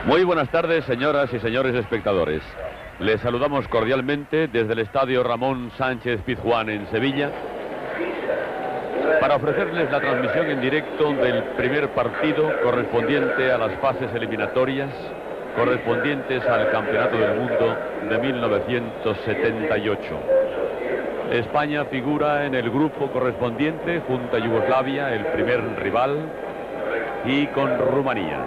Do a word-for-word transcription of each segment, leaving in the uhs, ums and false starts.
Muy buenas tardes, señoras y señores espectadores. Les saludamos cordialmente desde el Estadio Ramón Sánchez Pizjuán en Sevilla para ofrecerles la transmisión en directo del primer partido correspondiente a las fases eliminatorias correspondientes al Campeonato del Mundo de mil novecientos setenta y ocho. España figura en el grupo correspondiente junto a Yugoslavia, el primer rival, y con Rumanía.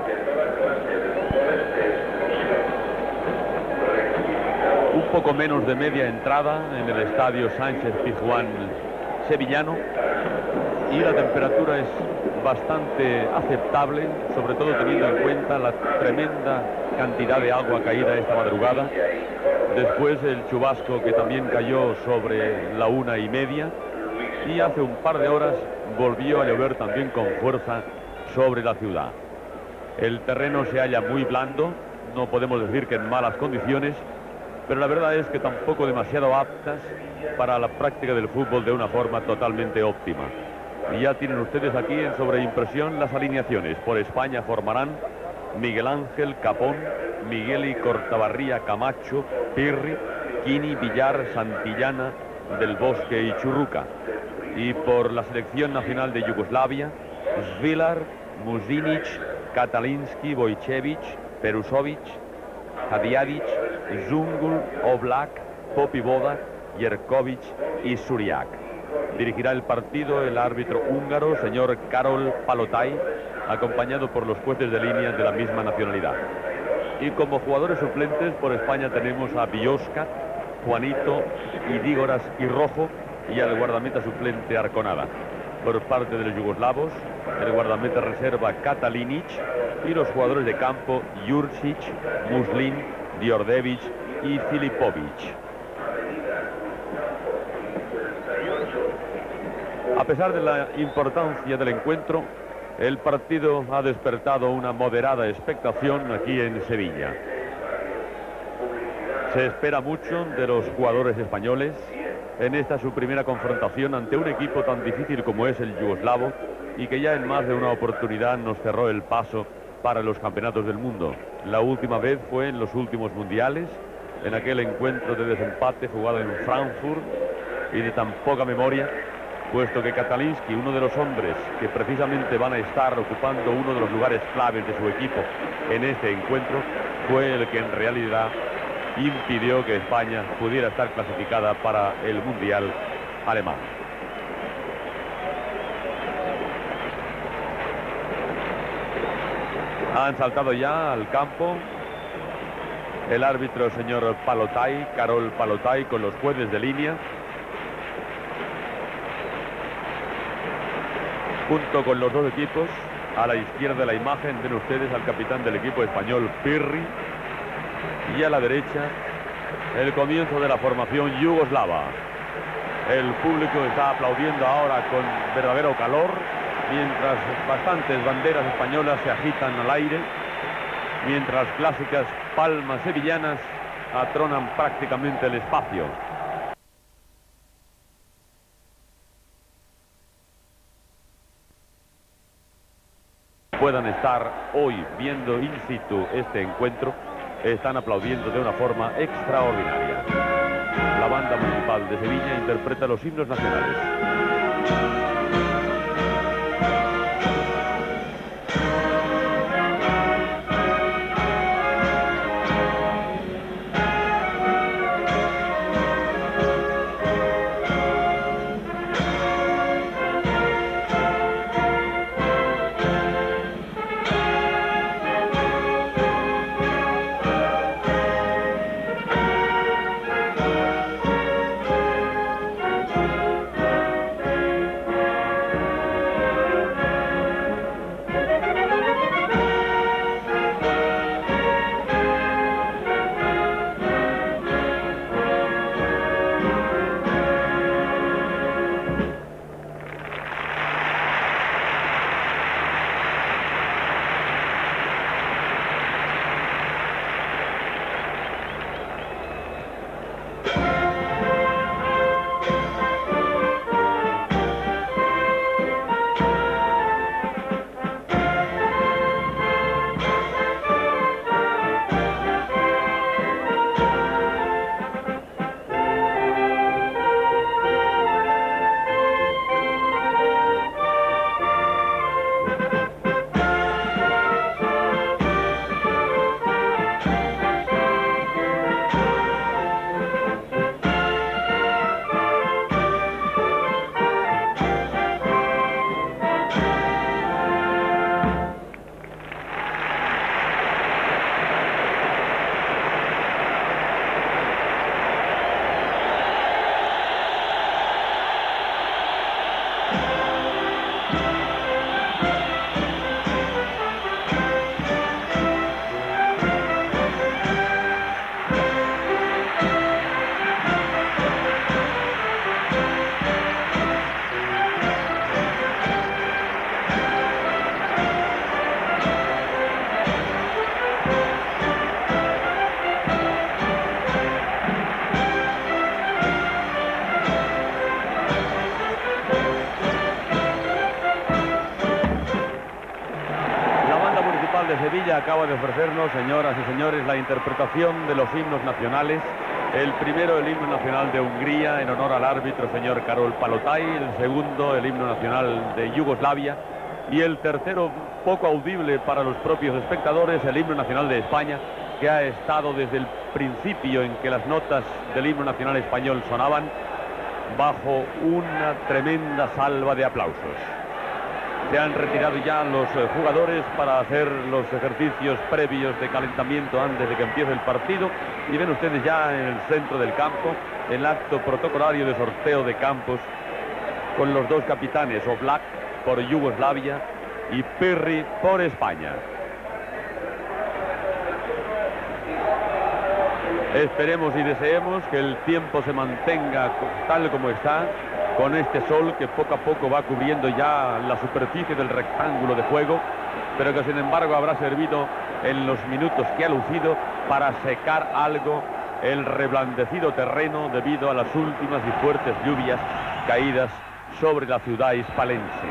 Un poco menos de media entrada en el Estadio Sánchez Pizjuán sevillano y la temperatura es bastante aceptable, sobre todo teniendo en cuenta la tremenda cantidad de agua caída esta madrugada, después el chubasco que también cayó sobre la una y media, y hace un par de horas volvió a llover también con fuerza sobre la ciudad. El terreno se halla muy blando, no podemos decir que en malas condiciones, pero la verdad es que tampoco demasiado aptas para la práctica del fútbol de una forma totalmente óptima. Y ya tienen ustedes aquí en sobreimpresión las alineaciones. Por España formarán Miguel Ángel, Capón, Migueli, Cortabarría, Camacho, Pirri, Quini, Villar, Santillana, Del Bosque y Churruca. Y por la selección nacional de Yugoslavia, Svilar, Muzinic, Katalinski, Vojcevic, Perusovic, Hadjadic, Zungul, Oblak, Popivoda, Jerkovic y Suriak. Dirigirá el partido el árbitro húngaro, señor Karol Palotai, acompañado por los jueces de línea de la misma nacionalidad. Y como jugadores suplentes por España tenemos a Biosca, Juanito, Idígoras y Rojo, y al guardameta suplente Arconada. Por parte de los yugoslavos, el guardameta reserva Katalinic y los jugadores de campo Jurčić, Muslin, Djordjević y Filipovic. A pesar de la importancia del encuentro, el partido ha despertado una moderada expectación aquí en Sevilla. Se espera mucho de los jugadores españoles en esta su primera confrontación ante un equipo tan difícil como es el yugoslavo y que ya en más de una oportunidad nos cerró el paso para los campeonatos del mundo. La última vez fue en los últimos mundiales, en aquel encuentro de desempate jugado en Frankfurt, y de tan poca memoria, puesto que Katalinski, uno de los hombres que precisamente van a estar ocupando uno de los lugares claves de su equipo en este encuentro, fue el que en realidad impidió que España pudiera estar clasificada para el Mundial alemán. Han saltado ya al campo el árbitro señor Palotai, Karol Palotai, con los jueces de línea, junto con los dos equipos. A la izquierda de la imagen ven ustedes al capitán del equipo español, Pirri, y a la derecha el comienzo de la formación yugoslava. El público está aplaudiendo ahora con verdadero calor, mientras bastantes banderas españolas se agitan al aire, mientras clásicas palmas sevillanas atronan prácticamente el espacio. Puedan estar hoy viendo in situ este encuentro, están aplaudiendo de una forma extraordinaria. La banda municipal de Sevilla interpreta los himnos nacionales. Sevilla acaba de ofrecernos, señoras y señores, la interpretación de los himnos nacionales. El primero, el himno nacional de Hungría, en honor al árbitro señor Karol Palotai. El segundo, el himno nacional de Yugoslavia. Y el tercero, poco audible para los propios espectadores, el himno nacional de España, que ha estado desde el principio en que las notas del himno nacional español sonaban, bajo una tremenda salva de aplausos. Se han retirado ya los eh, jugadores para hacer los ejercicios previos de calentamiento antes de que empiece el partido. Y ven ustedes ya en el centro del campo el acto protocolario de sorteo de campos con los dos capitanes, Oblak por Yugoslavia y Pirri por España. Esperemos y deseemos que el tiempo se mantenga tal como está, con este sol que poco a poco va cubriendo ya la superficie del rectángulo de juego, pero que sin embargo habrá servido en los minutos que ha lucido para secar algo el reblandecido terreno debido a las últimas y fuertes lluvias caídas sobre la ciudad hispalense.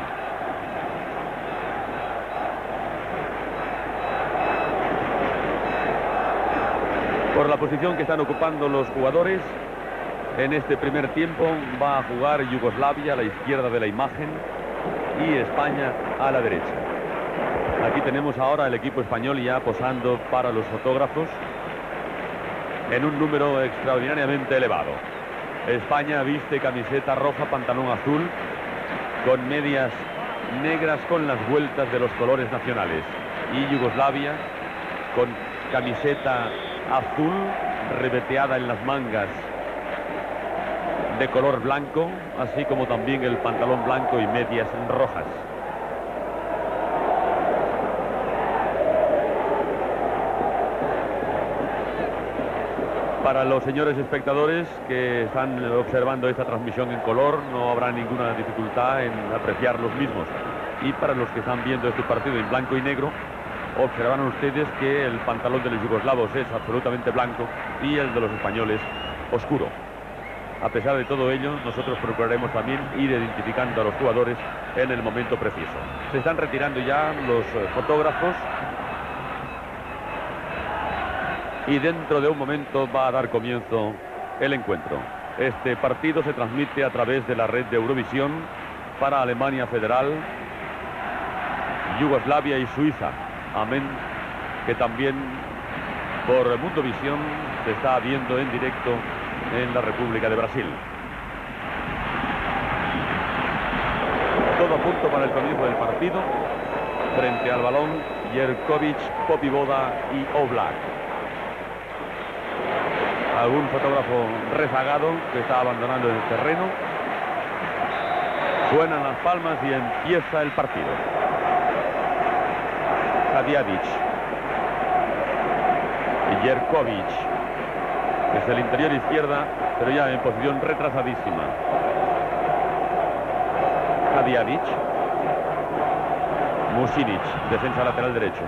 Por la posición que están ocupando los jugadores, en este primer tiempo va a jugar Yugoslavia a la izquierda de la imagen y España a la derecha. Aquí tenemos ahora el equipo español ya posando para los fotógrafos en un número extraordinariamente elevado. España viste camiseta roja, pantalón azul, con medias negras con las vueltas de los colores nacionales. Y Yugoslavia con camiseta azul, ribeteada en las mangas de color blanco, así como también el pantalón blanco y medias rojas. Para los señores espectadores que están observando esta transmisión en color, no habrá ninguna dificultad en apreciar los mismos. Y para los que están viendo este partido en blanco y negro, observarán ustedes que el pantalón de los yugoslavos es absolutamente blanco y el de los españoles oscuro. A pesar de todo ello, nosotros procuraremos también ir identificando a los jugadores en el momento preciso. Se están retirando ya los eh, fotógrafos y dentro de un momento va a dar comienzo el encuentro. Este partido se transmite a través de la red de Eurovisión para Alemania Federal, Yugoslavia y Suiza. Amén, que también por Mundovisión se está viendo en directo en la República de Brasil. Todo a punto para el comienzo del partido. Frente al balón, Jerkovic, Popivoda y Oblak. Algún fotógrafo rezagado que está abandonando el terreno. Suenan las palmas y empieza el partido. Hadjadžić y Jerkovic desde el interior izquierda, pero ya en posición retrasadísima. Hadjadžić, Mušinić, defensa lateral derecho.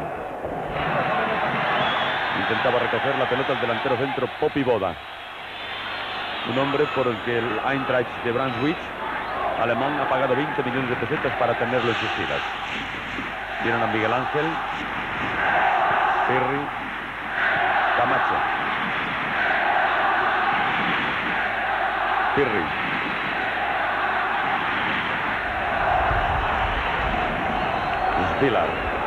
Intentaba recoger la pelota el delantero centro Popivoda, un hombre por el que el Eintracht de Brunswick alemán ha pagado veinte millones de pesetas para tenerlo en sus filas. Vienen a Miguel Ángel, Pirri, Camacho, Pirri, Spilar,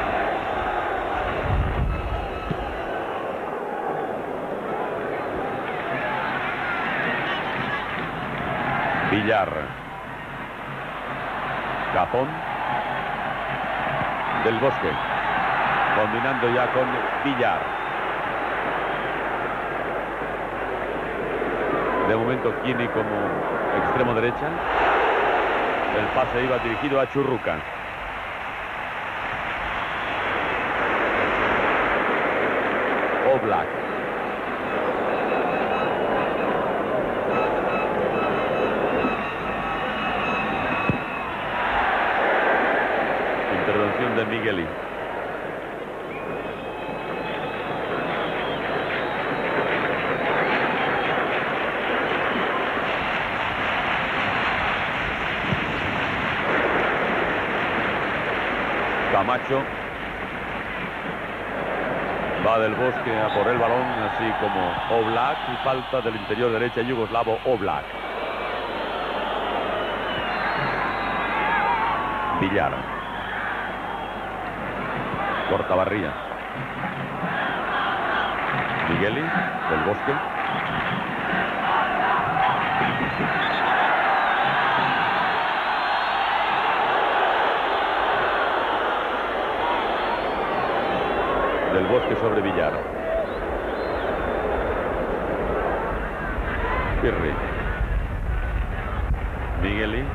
Villar, Capón, Del Bosque, combinando ya con Villar. De momento Kini como extremo derecha. El pase iba dirigido a Churruca. Oblak. Intervención de Migueli. Camacho. Va Del Bosque a por el balón, así como Oblak, y falta del interior derecha yugoslavo Oblak. Villar. Cortabarría. Migueli, Del Bosque. Del Bosque sobre Villar. Pirri. Migueli.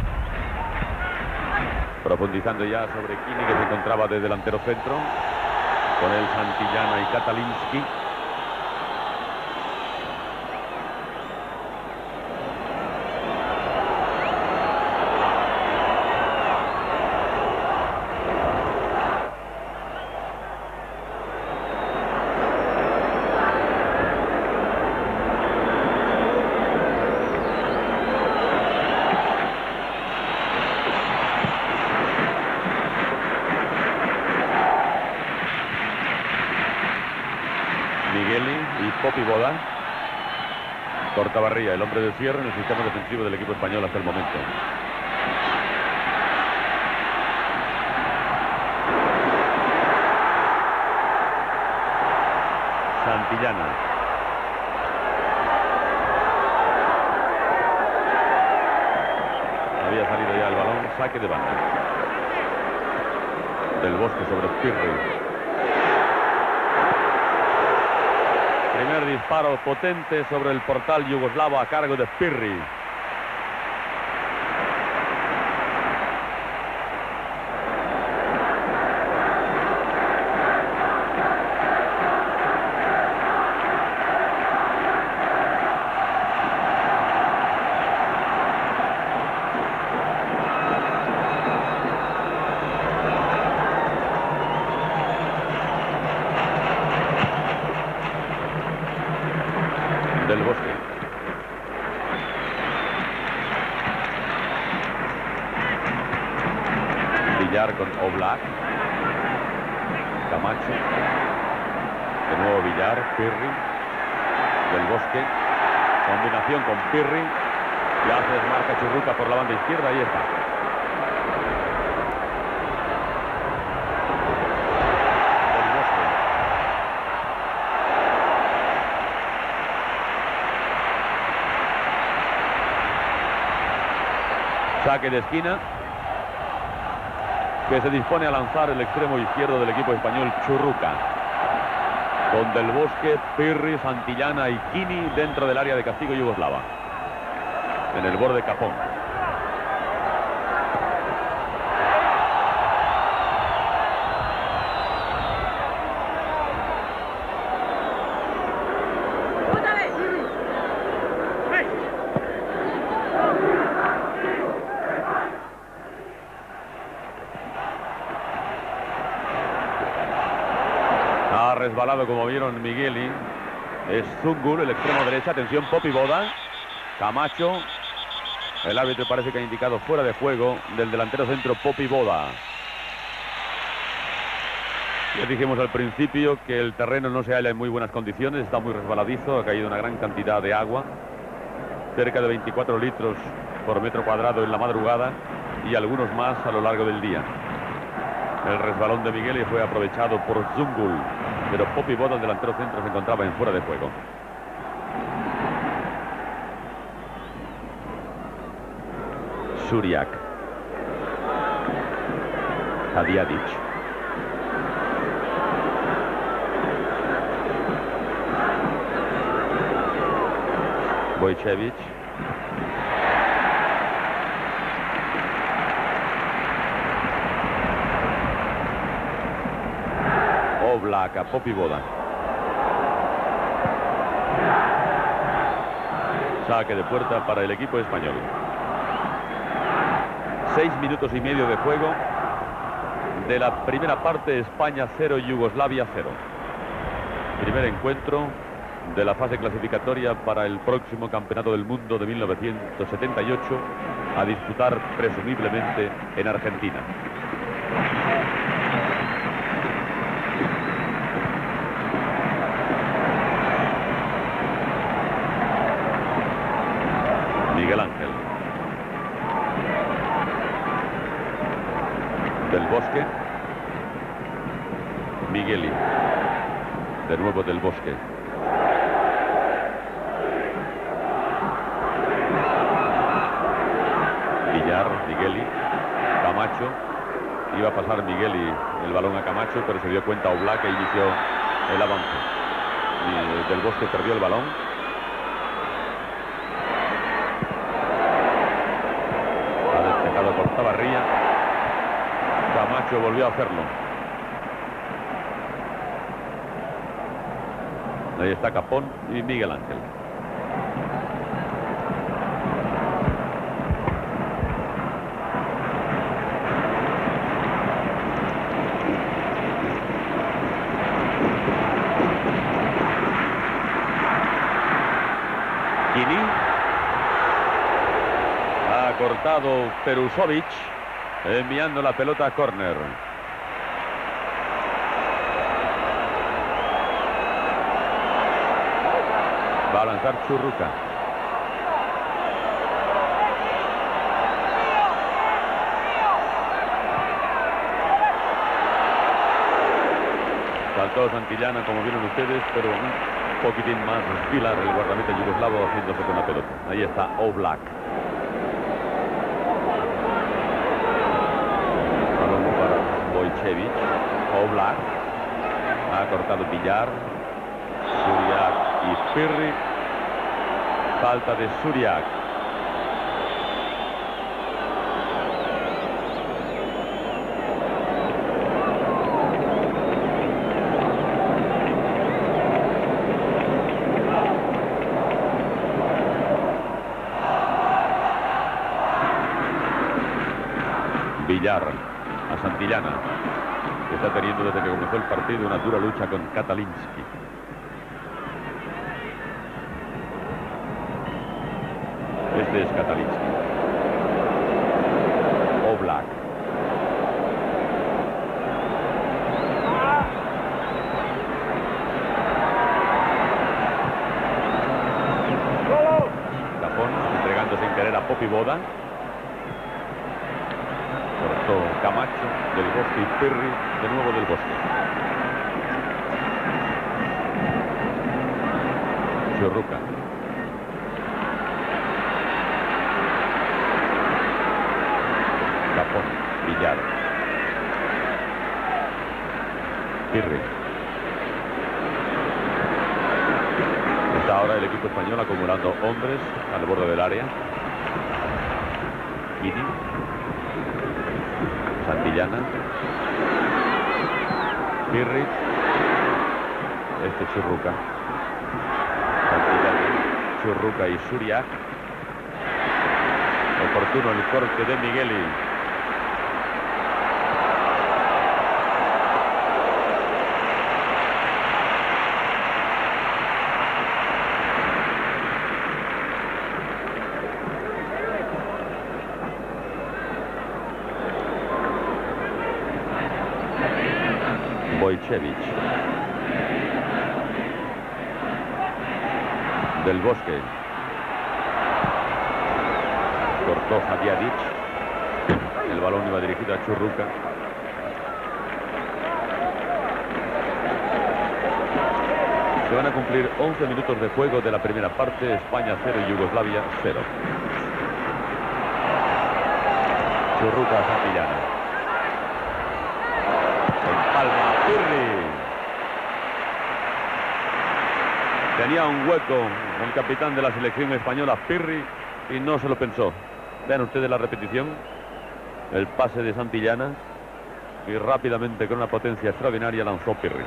Profundizando ya sobre Kini, que se encontraba de delantero centro. Con él Santillana y Katalinsky. Popivoda. Cortabarría, el hombre de cierre en el sistema defensivo del equipo español hasta el momento. Santillana. Había salido ya el balón, saque de banda. Del Bosque sobre Pirri. Primer disparo potente sobre el portal yugoslavo a cargo de Pirri. Del Bosque. Villar con Oblak. Camacho. De nuevo Villar, Pirri. Del Bosque. Combinación con Pirri. Y hace marca Churruca por la banda izquierda. Ahí está. Saque de esquina que se dispone a lanzar el extremo izquierdo del equipo español, Churruca. Con Del Bosque, Pirri, Santillana y Kini dentro del área de castigo yugoslava. En el borde Capón. Resbalado, como vieron Migueli. Es Zungul, el extremo derecha. Atención, Popivoda. Camacho. El árbitro parece que ha indicado fuera de juego del delantero centro Popivoda. Ya dijimos al principio que el terreno no se halla en muy buenas condiciones. Está muy resbaladizo. Ha caído una gran cantidad de agua. Cerca de veinticuatro litros por metro cuadrado en la madrugada. Y algunos más a lo largo del día. El resbalón de Migueli fue aprovechado por Zungul. Pero Popivoda, el delantero centro, se encontraba en fuera de juego. Suriak. Hadjadic. Vojcevic. Oblak a Popivoda. Saque de puerta para el equipo español. Seis minutos y medio de juego de la primera parte. España cero, Yugoslavia cero. Primer encuentro de la fase clasificatoria para el próximo Campeonato del Mundo de mil novecientos setenta y ocho, a disputar presumiblemente en Argentina. De nuevo Del Bosque. Villar, Migueli, Camacho. Iba a pasar Migueli el balón a Camacho, pero se dio cuenta Oblak e inició el avance. Y Del Bosque perdió el balón. Ha despejado Cortabarría. Camacho volvió a hacerlo. Ahí está Capón y Miguel Ángel. Kini. Ha cortado Perusovic, enviando la pelota a córner. Va a lanzar Churruca. Saltó Santillana, como vieron ustedes, pero un poquitín más Pilar, el guardameta yugoslavo, haciéndose con la pelota. Ahí está Oblak. Balón para Vojcevic. Oblak. Ha cortado Villar. Suriak y Pirri. Falta de Suriak. Villar a Santillana, que está teniendo desde que comenzó el partido una dura lucha con Katalinsky. Este es Katalinsky. Oblak. Capón entregando sin querer a Popi Boda. Cortó Camacho, Del Bosque y Pirri, de nuevo Del Bosque. Churruca. Capón, Villar. Pirri. Está ahora el equipo español acumulando hombres al borde del área. Kini. Santillana. Pirri. Este Churruca. Santillana, Churruca y Suriak. Oportuno el corte de Migueli. Vojcevic. Del Bosque. Cortó Hadiadic. El balón iba dirigido a Churruca. Se van a cumplir once minutos de juego de la primera parte. España cero y Yugoslavia cero. Churruca a Santillana. Palma, Pirri. Tenía un hueco el capitán de la selección española, Pirri, y no se lo pensó. Vean ustedes la repetición. El pase de Santillana y rápidamente con una potencia extraordinaria lanzó Pirri.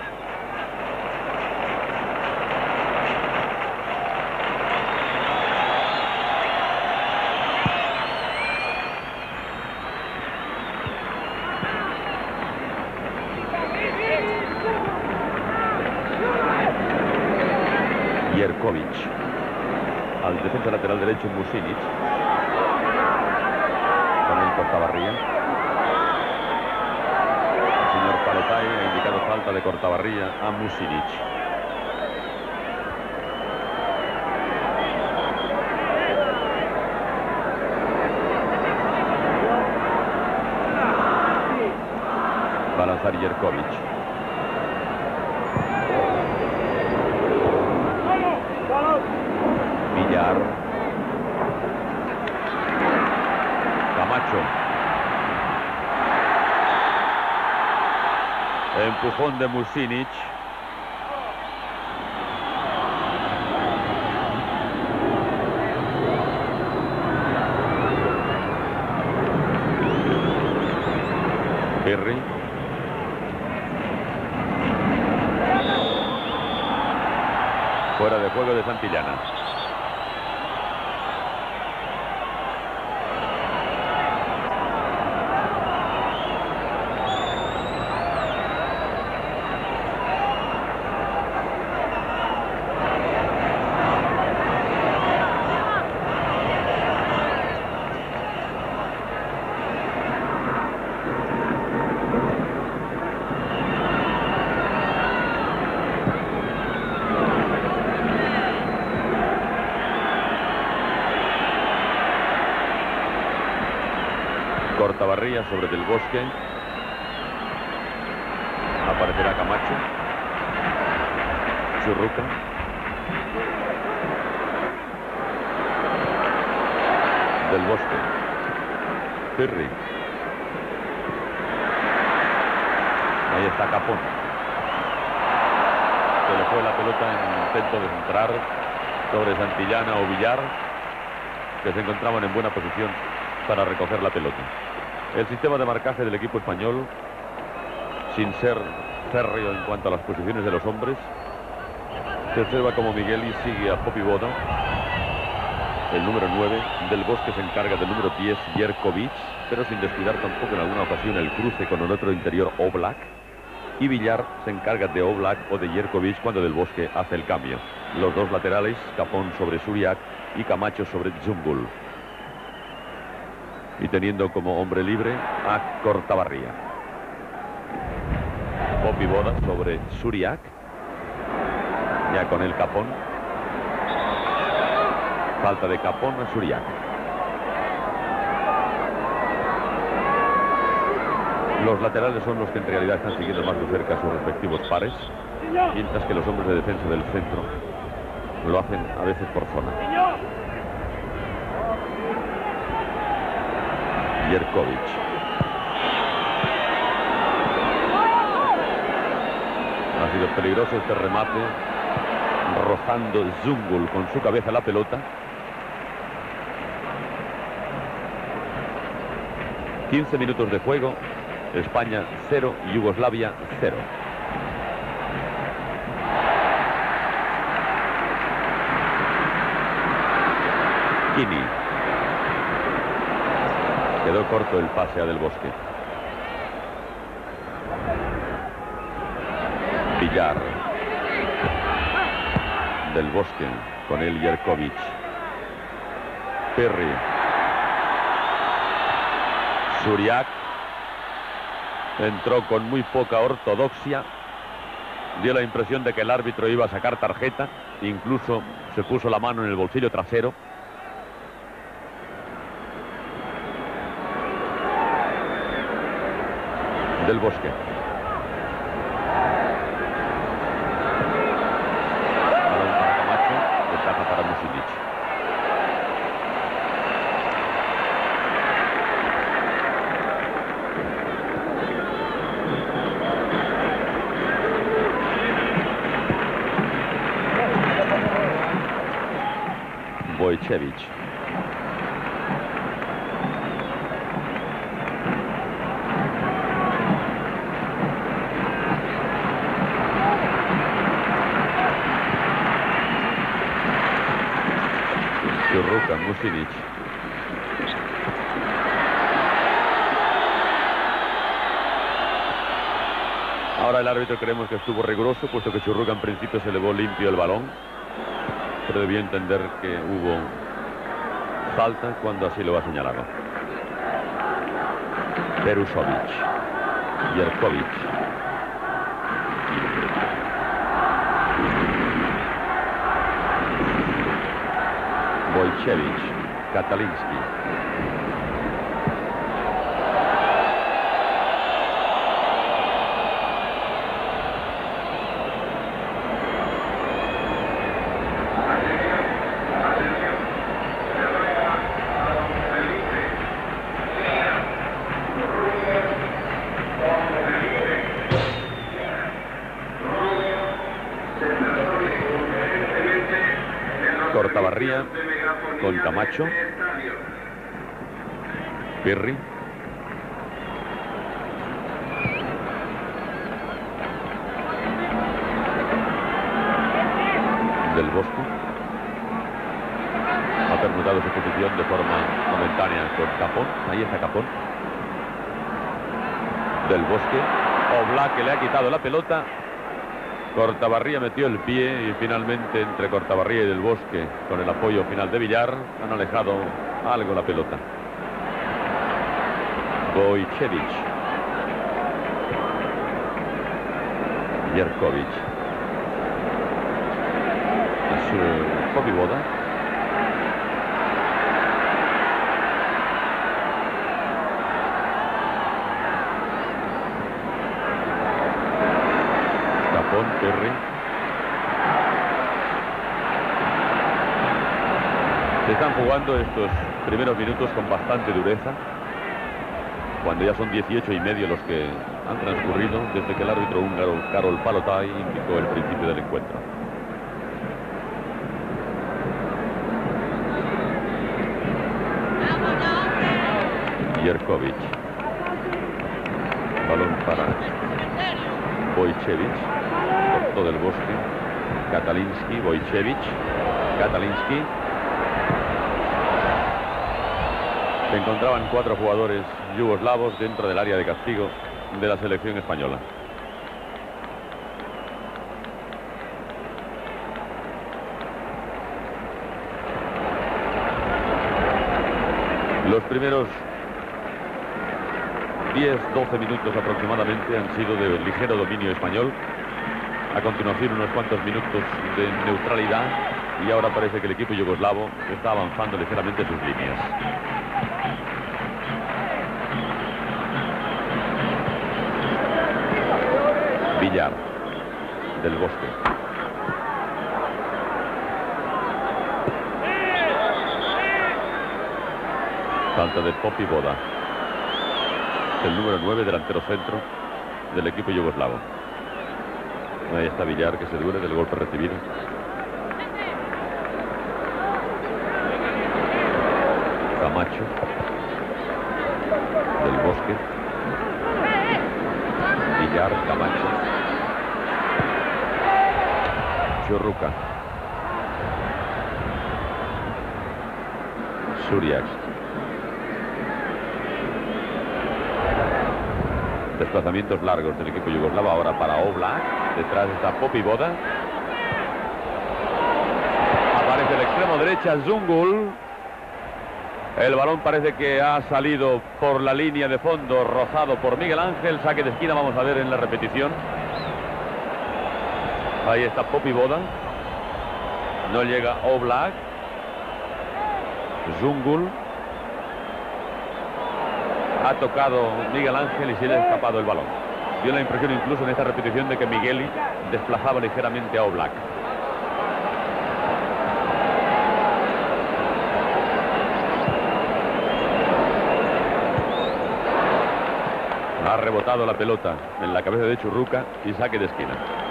Jerkovic. Al defensa lateral derecho Musinic. Con el Cortabarría. El señor Palotay ha indicado falta de Cortabarría a Musinic. Va a lanzar Jerkovic. empujón de Mušinić. Pirri. Fuera de juego de Santillana. Cortabarría sobre Del Bosque. Aparecerá Camacho. Churruca. Del Bosque. Pirri. Ahí está Capón. Se le fue la pelota en intento de centrar sobre Santillana o Villar, que se encontraban en buena posición para recoger la pelota. El sistema de marcaje del equipo español, sin ser férreo en cuanto a las posiciones de los hombres, se observa como Migueli sigue a Popivoda, el número nueve, Del Bosque se encarga del número diez, Jerkovic, pero sin descuidar tampoco en alguna ocasión el cruce con el otro interior, Oblak, y Villar se encarga de Oblak o de Jerkovic cuando Del Bosque hace el cambio. Los dos laterales, Capón sobre Suriak y Camacho sobre Zungul. Y teniendo como hombre libre a Cortabarría. Popivoda sobre Suriak. Ya con el Capón. Falta de Capón a Suriak. Los laterales son los que en realidad están siguiendo más de cerca a sus respectivos pares, mientras que los hombres de defensa del centro lo hacen a veces por zona. Jerkovic. Ha sido peligroso este remate, rozando Zungul con su cabeza la pelota. quince minutos de juego. España cero, Yugoslavia cero. Kini. Quedó corto el pase a Del Bosque. Villar. Del Bosque con el Jerkovic. Pirri. Suriak. Entró con muy poca ortodoxia. Dio la impresión de que el árbitro iba a sacar tarjeta. Incluso se puso la mano en el bolsillo trasero. Del Bosque. Balón para Camacho, ventaja para Mušinić. Vojcevic. Churruca, Mušinić. Ahora el árbitro creemos que estuvo riguroso, puesto que Churruca en principio se elevó limpio el balón, pero debió entender que hubo falta cuando así lo ha señalado. Perusovic. Jerkovic. Vojcevic. Katalinski. Cortabarría con Camacho. Pirri. Del Bosque. Ha permutado su posición de forma momentánea con Capón. Ahí está Capón. Del Bosque. Oblak, que le ha quitado la pelota. Cortabarría metió el pie y finalmente entre Cortabarría y Del Bosque, con el apoyo final de Villar, han alejado algo la pelota. Vojcevic. Jerkovic. Es Popi Boda. Capón, Pirri. Se están jugando estos primeros minutos con bastante dureza, cuando ya son dieciocho y medio los que han transcurrido desde que el árbitro húngaro Karol Palotai indicó el principio del encuentro. Jerkovic. Balón para Vojcevic. Cortó Del Bosque. Katalinski, Vojcevic. Katalinski. Se encontraban cuatro jugadores yugoslavos dentro del área de castigo de la selección española. Los primeros diez doce minutos aproximadamente han sido de ligero dominio español. A continuación unos cuantos minutos de neutralidad y ahora parece que el equipo yugoslavo está avanzando ligeramente sus líneas. Villar. Del Bosque. Falta de Popi Boda. El número nueve, delantero centro del equipo yugoslavo. Ahí está Villar, que se duele del golpe recibido. Camacho. Del Bosque. Villar, Camacho. Churruca. Suriak. Desplazamientos largos del equipo yugoslavo ahora para Oblak. Detrás está Popi Boda. Aparece el extremo derecha Zungul. El balón parece que ha salido por la línea de fondo, rozado por Miguel Ángel. Saque de esquina, vamos a ver en la repetición. Ahí está Popi Boda. No llega Oblak. Zungul. Ha tocado Miguel Ángel y se le ha escapado el balón. Dio la impresión incluso en esta repetición de que Migueli desplazaba ligeramente a Oblak. Ha rebotado la pelota en la cabeza de Churruca y saque de esquina.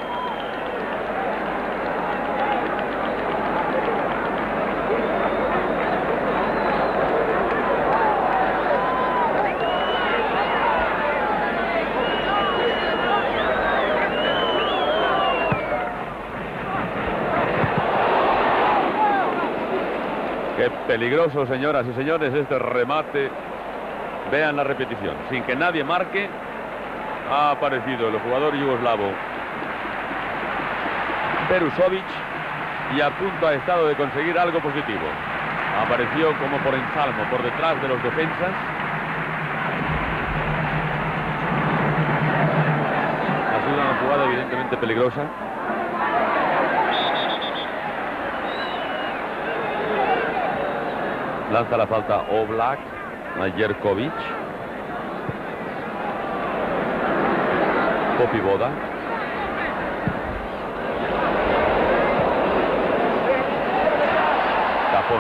Qué peligroso, señoras y señores, este remate. Vean la repetición. Sin que nadie marque, ha aparecido el jugador yugoslavo Berusovic y a punto ha estado de conseguir algo positivo. Apareció como por ensalmo, por detrás de los defensas. Ha sido una jugada evidentemente peligrosa. Lanza la falta Oblak a Jerkovic. Popi Boda. Capón.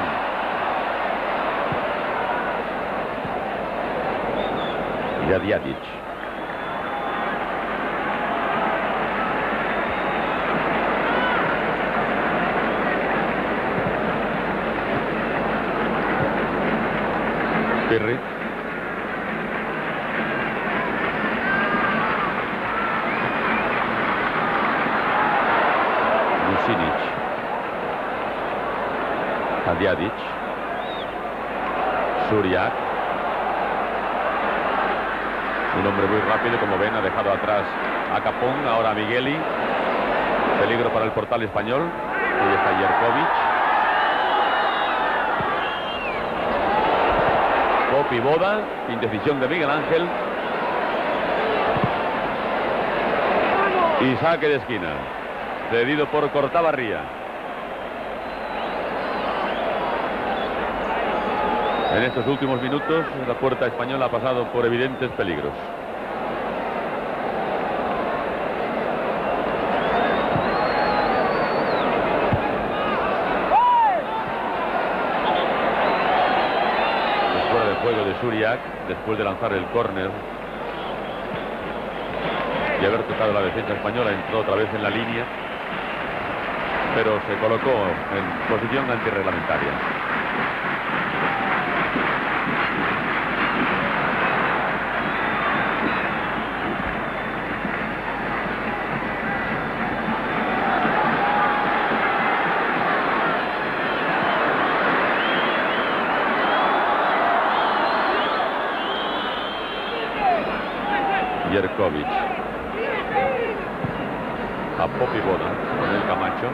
Jadiadic. Pirri. Musinic. Tadiadic. Suriak. Un hombre muy rápido, como ven, ha dejado atrás a Capón, ahora a Migueli. Peligro para el portal español. Ahí está Jerkovic. Popi Boda, indecisión de Miguel Ángel. Y saque de esquina, cedido por Cortabarría. En estos últimos minutos, la puerta española ha pasado por evidentes peligros. Fuera de juego de Suriak, después de lanzar el córner y haber tocado la defensa española, entró otra vez en la línea, pero se colocó en posición antirreglamentaria. Jerkovic. A Popi Boda con el Camacho.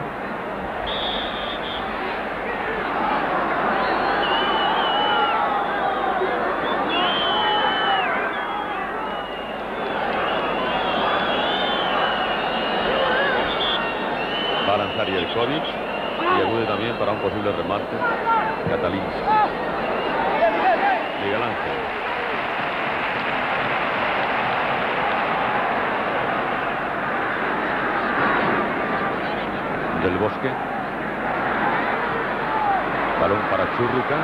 Va a lanzar Jerkovic y acude también para un posible remate Catalins. Miguel Ángel. Del Bosque. Balón para Churruca.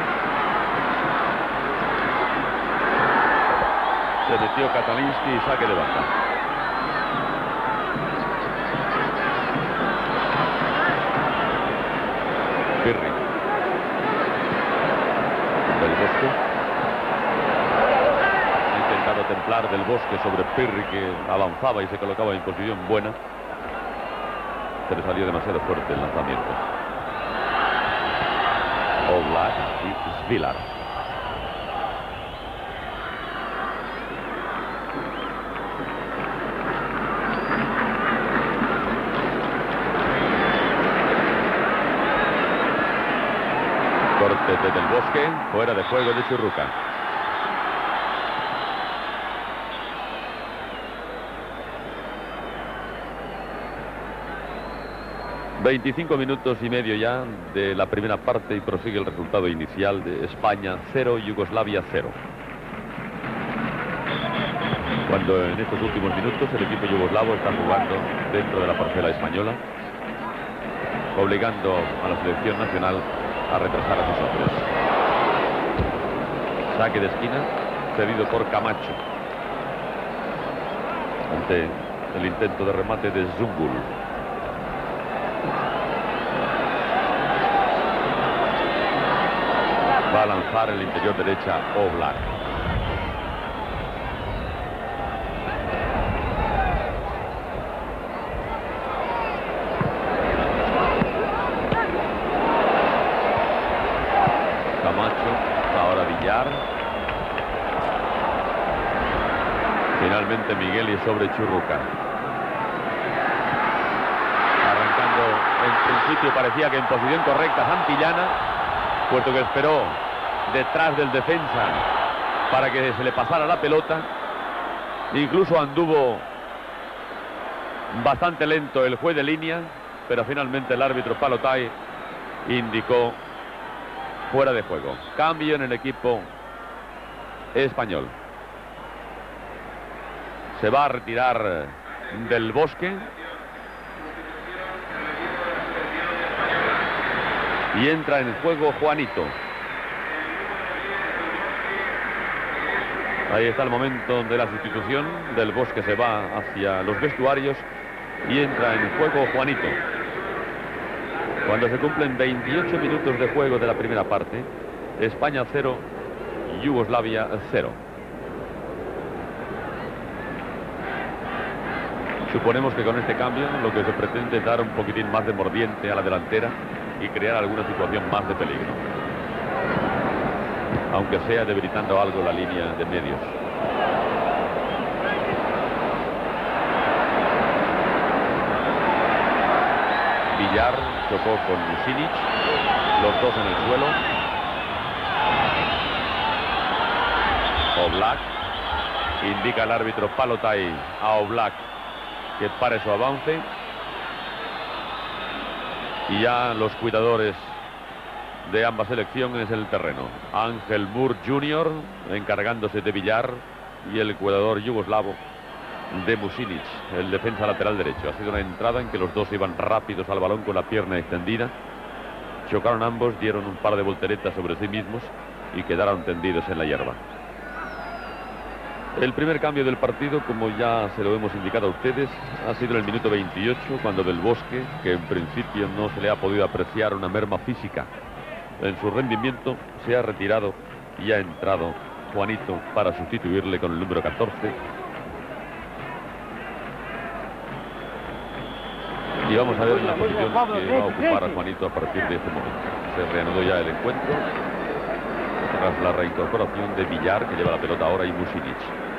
Se metió Katalinsky y saque de banda. Pirri. Del Bosque. Ha intentado templar Del Bosque sobre Pirri, que avanzaba y se colocaba en posición buena. Se le salió demasiado fuerte el lanzamiento. Oblak y Svilar. Corte desde el Bosque, fuera de juego de Churruca. veinticinco minutos y medio ya de la primera parte y prosigue el resultado inicial de España cero, Yugoslavia cero. Cuando en estos últimos minutos el equipo yugoslavo está jugando dentro de la parcela española, obligando a la selección nacional a retrasar a sus hombres. Saque de esquina, cedido por Camacho. Ante el intento de remate de Zungul. Va a lanzar el interior derecha Oblak. Camacho, ahora Villar. Finalmente Miguel y sobre Churruca. Arrancando, en principio parecía que en posición correcta Santillana, puesto que esperó detrás del defensa para que se le pasara la pelota. Incluso anduvo bastante lento el juez de línea, pero finalmente el árbitro Palotay indicó fuera de juego. Cambio en el equipo español. Se va a retirar Del Bosque. Y entra en juego Juanito. Ahí está el momento de la sustitución. Del Bosque se va hacia los vestuarios y entra en juego Juanito. Cuando se cumplen veintiocho minutos de juego de la primera parte, España cero, Yugoslavia cero. Suponemos que con este cambio lo que se pretende es dar un poquitín más de mordiente a la delantera y crear alguna situación más de peligro, aunque sea debilitando algo la línea de medios. Villar chocó con Musinic, los dos en el suelo. Oblak, indica el árbitro Palotay a Oblak que pare su avance. Y ya los cuidadores de ambas selecciones en el terreno. Ángel Moore junior encargándose de Villar y el cuidador yugoslavo de Musinic, el defensa lateral derecho. Ha sido una entrada en que los dos iban rápidos al balón con la pierna extendida. Chocaron ambos, dieron un par de volteretas sobre sí mismos y quedaron tendidos en la hierba. El primer cambio del partido, como ya se lo hemos indicado a ustedes, ha sido en el minuto veintiocho, cuando Del Bosque, que en principio no se le ha podido apreciar una merma física en su rendimiento, se ha retirado y ha entrado Juanito para sustituirle con el número catorce. Y vamos a ver la posición que va a ocupar a Juanito a partir de este momento. Se reanudó ya el encuentro tras la reincorporación de Villar, que lleva la pelota ahora, y Musinic.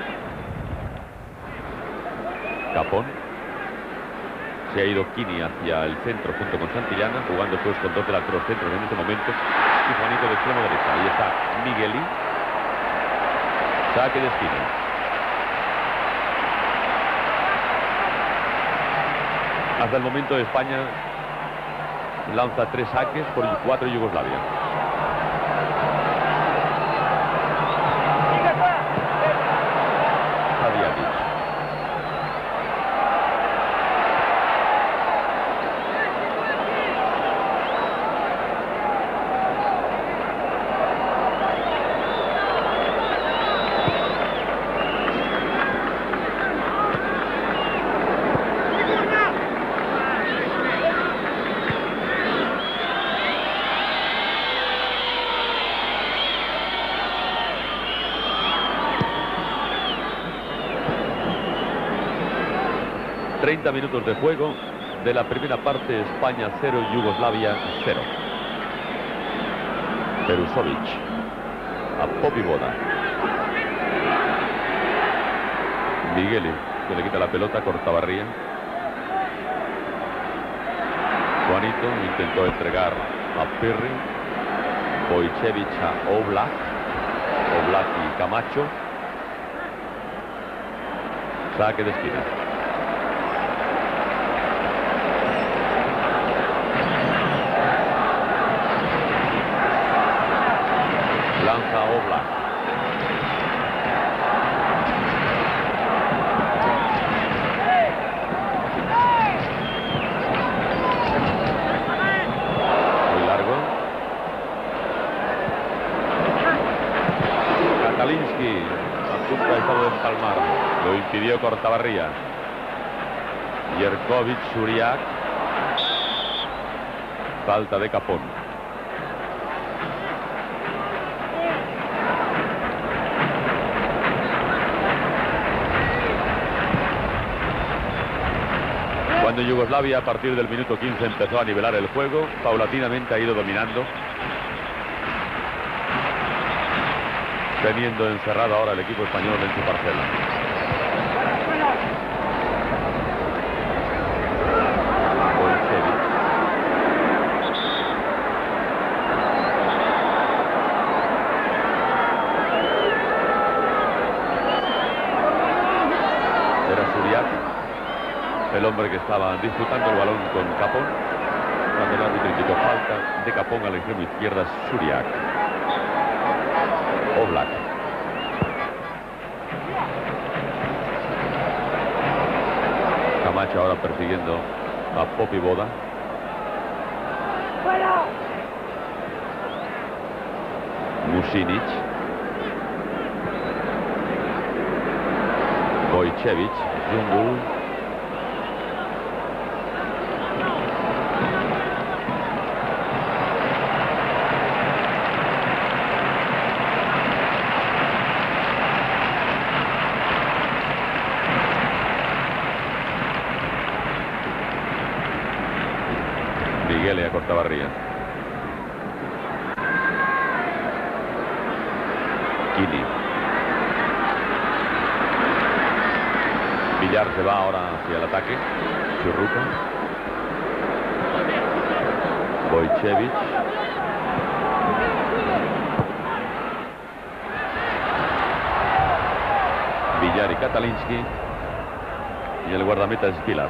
Capón. Se ha ido Kini hacia el centro junto con Santillana, jugando pues con dos delanteros centros en este momento. Y Juanito de extremo derecha. Ahí está Migueli. Saque de esquina. Hasta el momento España lanza tres saques por cuatro Yugoslavia. Hadjadžić. treinta minutos de juego de la primera parte. España cero, Yugoslavia cero. Perusovic a Popivoda. Migueli, que le quita la pelota, Cortabarría. Juanito intentó entregar a Pirri. Vojcevic a Oblak. Oblak y Camacho. Saque de esquina. Lanza Oblak. Muy largo. Katalinski a punto de estado de empalmar. Lo impidió Cortabarría. Jerkovic, Suriak. Falta de Capón. Cuando Yugoslavia a partir del minuto quince empezó a nivelar el juego, paulatinamente ha ido dominando, teniendo encerrado ahora el equipo español en su parcela. Vojcevic. Era Suriak, el hombre que estaba disputando el balón con Capón, cuando el árbitro indicó falta de Capón al extremo izquierda. Suriak. Oblak. Camacho ahora persiguiendo a Popivoda. Musinic. Vojcevic. Džungul. línea Cortabarría. Kini. Villar se va ahora hacia el ataque. Churruca. Wojciech. Villar y Kataliński. Y el guardameta es Pilar.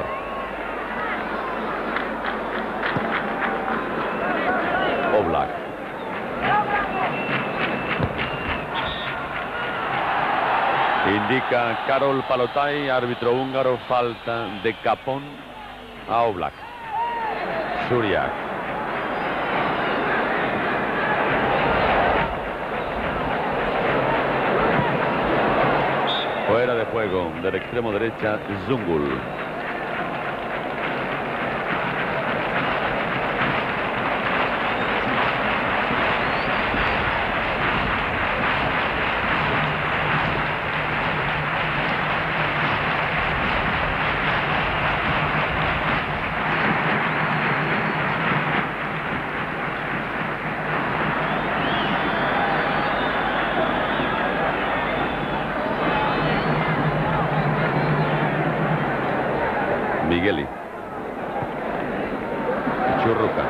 Oblak. Indica Karol Palotai, árbitro húngaro, falta de Capón a Oblak. Suriak. Fuera de juego del extremo derecha, Zungul. Migueli. Churruca.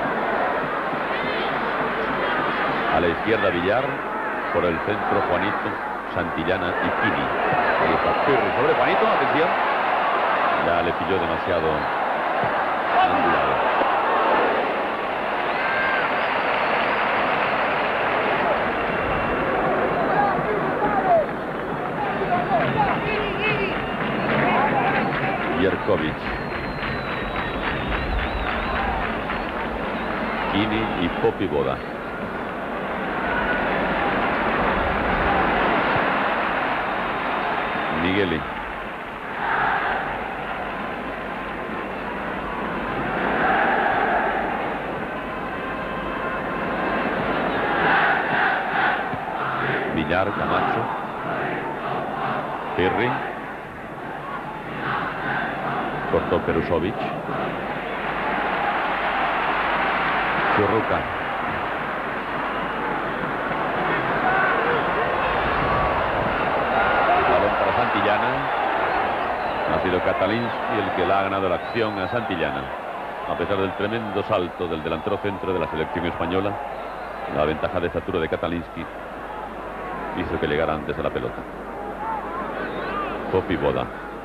A la izquierda Villar. Por el centro Juanito, Santillana y Kini. Ahí está Pirri sobre Juanito. Atención. Ya le pilló demasiado angulado. Jerkovic. Kini y Popi Boda. Migueli. Villar, Camacho. Pirri. Cortó Perusovic. Churruca. Balón para Santillana. Ha sido Kataliński el que le ha ganado la acción a Santillana. A pesar del tremendo salto del delantero centro de la selección española, la ventaja de estatura de Kataliński hizo que llegara antes a la pelota. Popi Boda.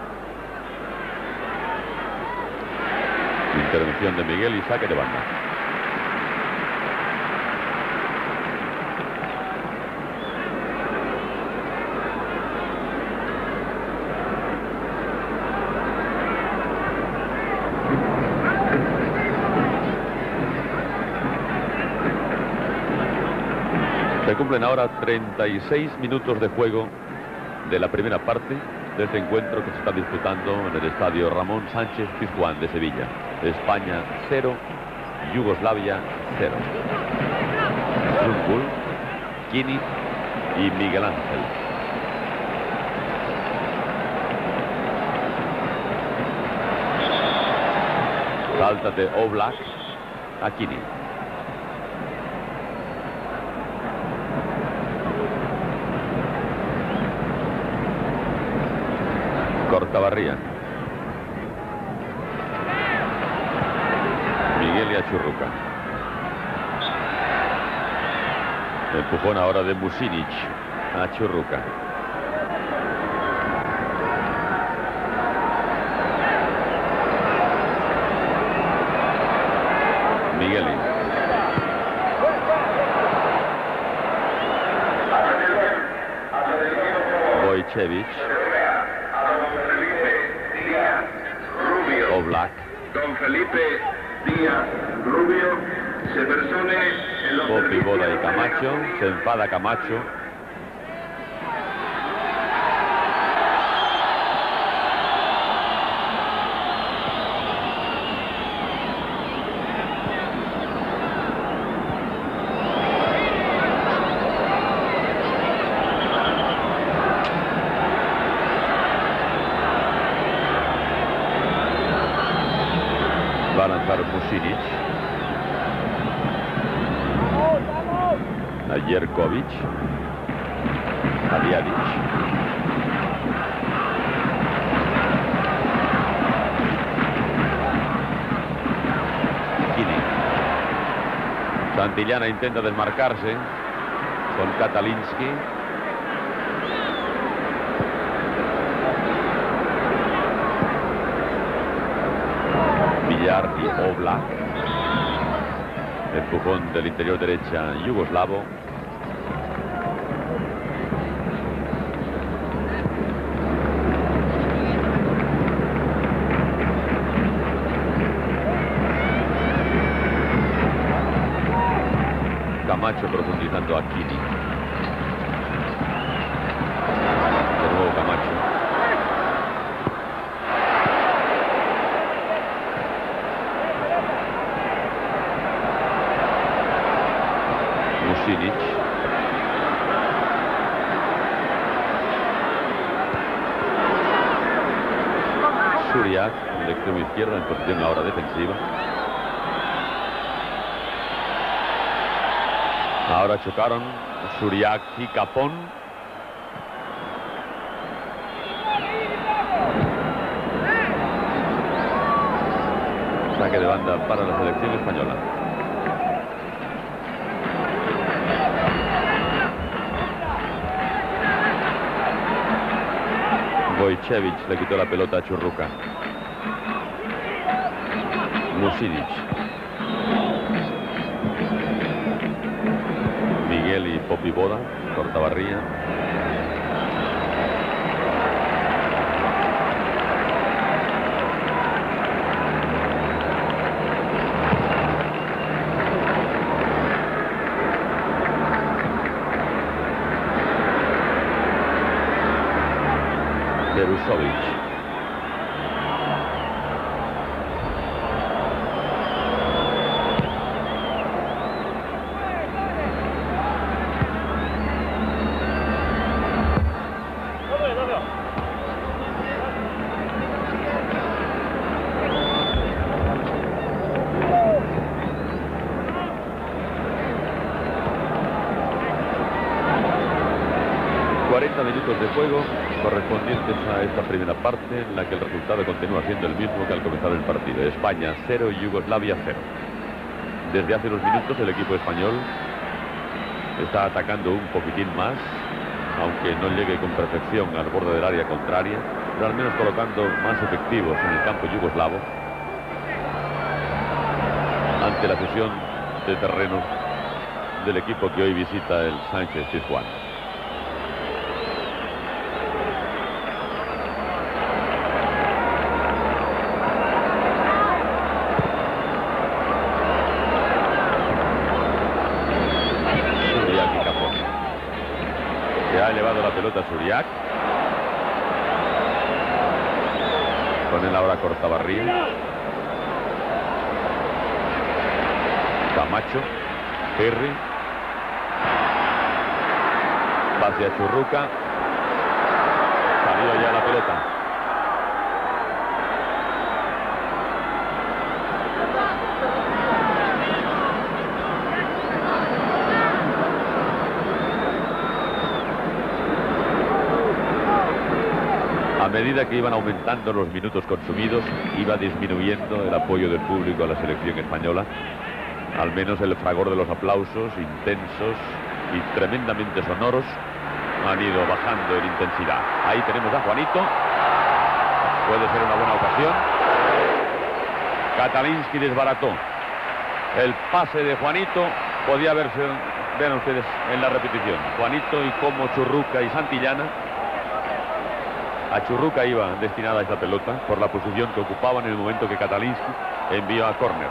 Intervención de Miguel y saque de banda. Se cumplen ahora treinta y seis minutos de juego de la primera parte de este encuentro que se está disputando en el estadio Ramón Sánchez Pizjuán de Sevilla. España cero, Yugoslavia cero. Zungul, Kini y Miguel Ángel. Falta de Oblak a Kini. Cortabarría. Miguel y a Churruca. Empujón ahora de Musinic a Churruca. Migueli. Wojciech. Oblak. Don Felipe Díaz Rubio se persone en los Popi Boda y Camacho. Se enfada Camacho. Va a lanzar Musinic. a Jerkovic, a Diadic. Kini. Santillana intenta desmarcarse con Katalinski. Villar y Oblak. Empujón del interior derecha yugoslavo. Camacho profundizando a Kini. De nuevo Camacho. Musinic. Suriak, el extremo izquierdo en posición ahora defensiva. Ahora chocaron Suriak y Capón. Saque de banda para la selección española. Wojciech le quitó la pelota a Churruca. Musinic. Miguel y Popi Boda, Cortabarría. Berusovic. cuarenta minutos de juego correspondientes a esta primera parte, en la que el resultado continúa siendo el mismo que al comenzar el partido. España cero, Yugoslavia cero. Desde hace unos minutos el equipo español está atacando un poquitín más, aunque no llegue con perfección al borde del área contraria, pero al menos colocando más efectivos en el campo yugoslavo ante la cesión de terreno del equipo que hoy visita el Sánchez Pizjuán. Ha elevado la pelota Suriak. Con él ahora Cortabarría. Camacho. Perry. Pase a Churruca. Salió ya la pelota. A medida que iban aumentando los minutos consumidos, iba disminuyendo el apoyo del público a la selección española. Al menos el fragor de los aplausos, intensos y tremendamente sonoros, han ido bajando en intensidad. Ahí tenemos a Juanito. Puede ser una buena ocasión. Katalinski desbarató el pase de Juanito. Podía verse, vean ustedes en la repetición, Juanito y como Churruca y Santillana. A Churruca iba destinada esta pelota por la posición que ocupaba en el momento que Katalinski envió a córner.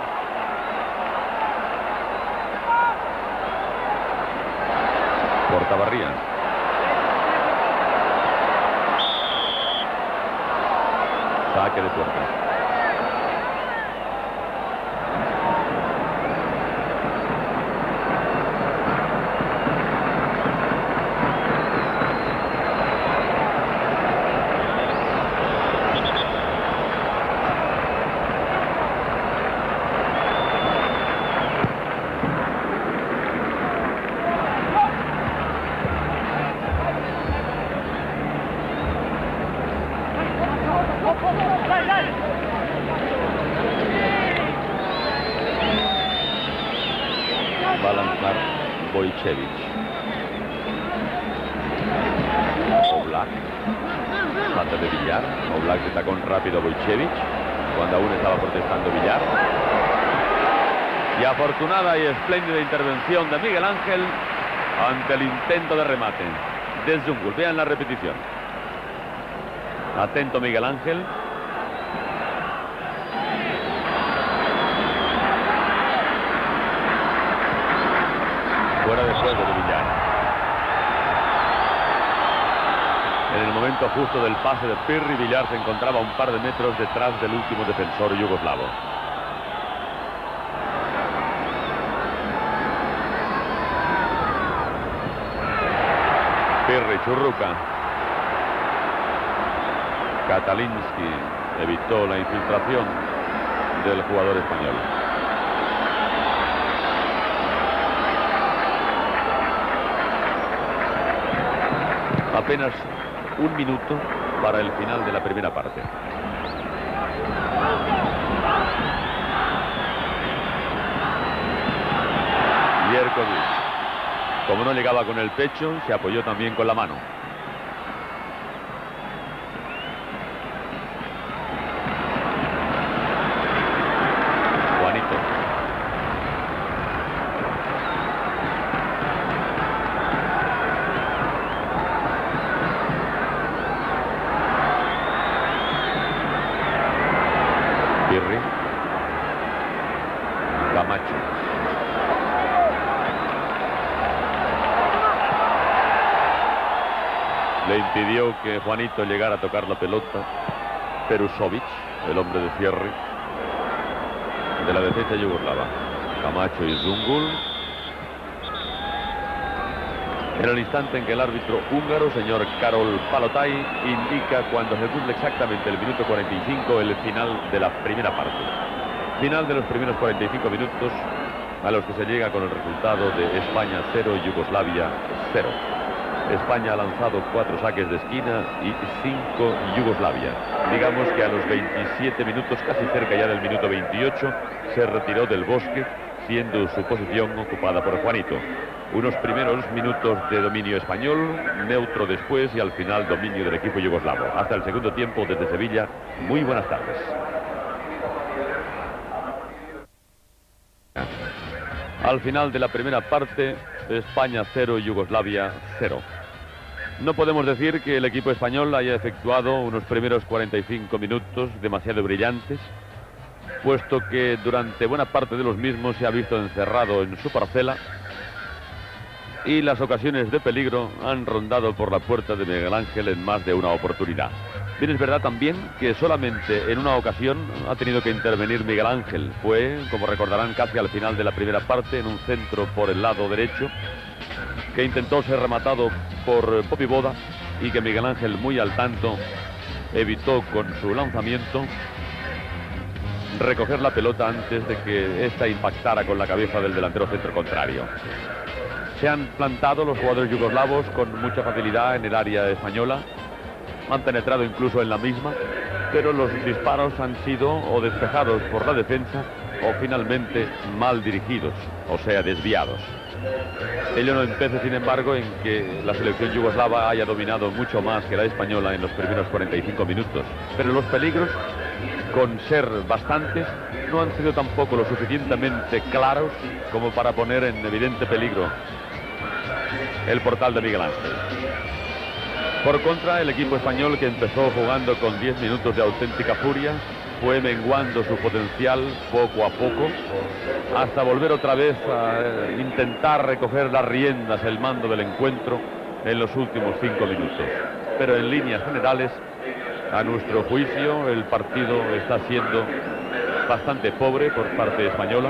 Cortabarría. Saque de puerta. Va a lanzar Vojcevic. Oblak. Falta de Villar. Oblak de tacón rápido a Vojcevic, cuando aún estaba protestando Villar. Y afortunada y espléndida intervención de Miguel Ángel ante el intento de remate de Zungul. Vean la repetición. Atento Miguel Ángel. Fuera de juego de Villar. En el momento justo del pase de Pirri, Villar se encontraba a un par de metros detrás del último defensor yugoslavo. Pirri, Churruca. Katalinski evitó la infiltración del jugador español. Apenas un minuto para el final de la primera parte. Jerkovic, como no llegaba con el pecho, se apoyó también con la mano. Juanito. Pirri. Camacho. Le impidió que Juanito llegara a tocar la pelota Perusovic, el hombre de cierre de la defensa yugoslava. Camacho y Zungul. En el instante en que el árbitro húngaro, señor Karol Palotai, indica cuando se cumple exactamente el minuto cuarenta y cinco el final de la primera parte. Final de los primeros cuarenta y cinco minutos, a los que se llega con el resultado de España cero, Yugoslavia cero. España ha lanzado cuatro saques de esquina y cinco Yugoslavia. Digamos que a los veintisiete minutos, casi cerca ya del minuto veintiocho, se retiró del bosque, siendo su posición ocupada por Juanito. Unos primeros minutos de dominio español, neutro después y al final dominio del equipo yugoslavo. Hasta el segundo tiempo desde Sevilla. Muy buenas tardes. Al final de la primera parte, España cero, Yugoslavia cero. No podemos decir que el equipo español haya efectuado unos primeros cuarenta y cinco minutos demasiado brillantes, puesto que durante buena parte de los mismos se ha visto encerrado en su parcela y las ocasiones de peligro han rondado por la puerta de Miguel Ángel en más de una oportunidad. Bien, es verdad también que solamente en una ocasión ha tenido que intervenir Miguel Ángel. Fue, como recordarán, casi al final de la primera parte, en un centro por el lado derecho, que intentó ser rematado por Popi Boda y que Miguel Ángel, muy al tanto, evitó con su lanzamiento recoger la pelota antes de que ésta impactara con la cabeza del delantero centro contrario. Se han plantado los jugadores yugoslavos con mucha facilidad en el área española, han penetrado incluso en la misma, pero los disparos han sido o despejados por la defensa o finalmente mal dirigidos, o sea, desviados. Ello no impede, sin embargo, en que la selección yugoslava haya dominado mucho más que la española en los primeros cuarenta y cinco minutos. Pero los peligros, con ser bastantes, no han sido tampoco lo suficientemente claros como para poner en evidente peligro el portal de Miguel Ángel. Por contra, el equipo español, que empezó jugando con diez minutos de auténtica furia, fue menguando su potencial poco a poco, hasta volver otra vez a intentar recoger las riendas, el mando del encuentro en los últimos cinco minutos. Pero en líneas generales, a nuestro juicio, el partido está siendo bastante pobre por parte española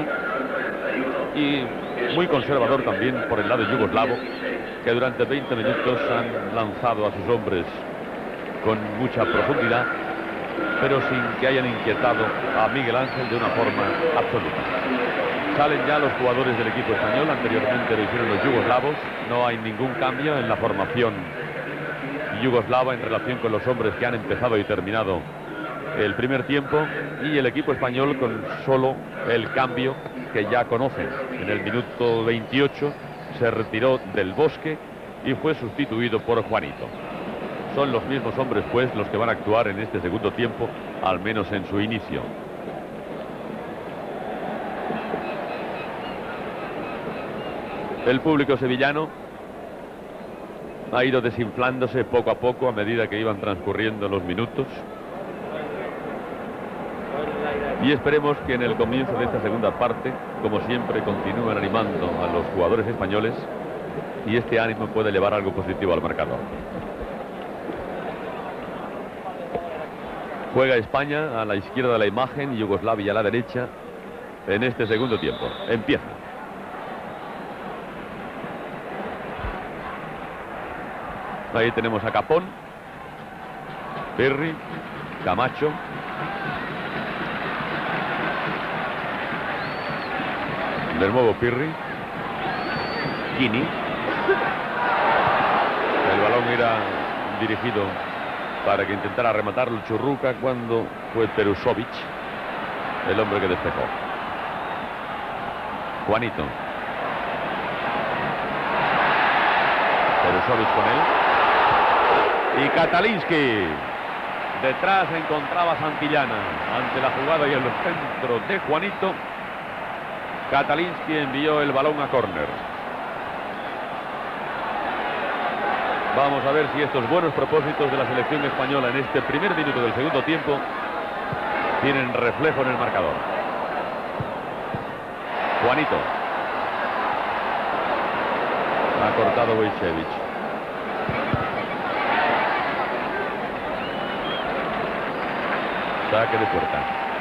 y muy conservador también por el lado yugoslavo, que durante veinte minutos han lanzado a sus hombres con mucha profundidad, pero sin que hayan inquietado a Miguel Ángel de una forma absoluta. Salen ya los jugadores del equipo español, anteriormente lo hicieron los yugoslavos. No hay ningún cambio en la formación yugoslava en relación con los hombres que han empezado y terminado el primer tiempo y el equipo español con solo el cambio que ya conocen. En el minuto veintiocho se retiró Del Bosque y fue sustituido por Juanito. Son los mismos hombres, pues, los que van a actuar en este segundo tiempo, al menos en su inicio. El público sevillano ha ido desinflándose poco a poco a medida que iban transcurriendo los minutos. Y esperemos que en el comienzo de esta segunda parte, como siempre, continúen animando a los jugadores españoles y este ánimo puede llevar algo positivo al marcador. Juega España a la izquierda de la imagen y Yugoslavia a la derecha en este segundo tiempo. Empieza. Ahí tenemos a Capón, Pirri, Camacho. De nuevo Pirri, Kini. El balón era dirigido para que intentara rematarlo Churruca cuando fue Perusovic el hombre que despejó. Juanito. Perusovic con él. Y Katalinski. Detrás se encontraba Santillana. Ante la jugada y el centro de Juanito, Katalinski envió el balón a córner. Vamos a ver si estos buenos propósitos de la selección española en este primer minuto del segundo tiempo tienen reflejo en el marcador. Juanito. Ha cortado Vojcevic. Saque de puerta.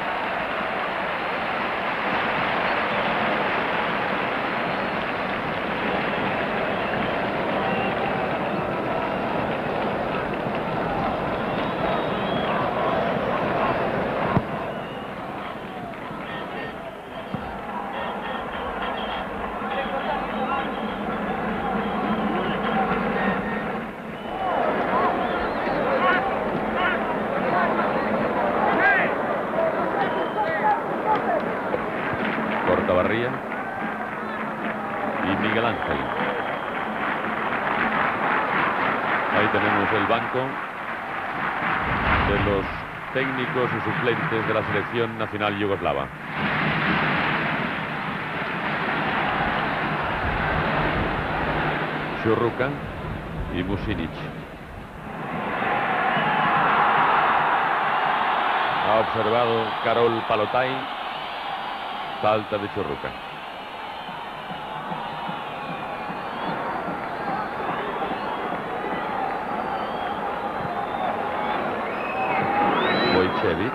Cortabarría y Miguel Ángel. Ahí tenemos el banco de los técnicos y suplentes de la selección nacional yugoslava. Churruca y Musinic. Ha observado Karol Palotai. Falta de Churruca. Vojcevic,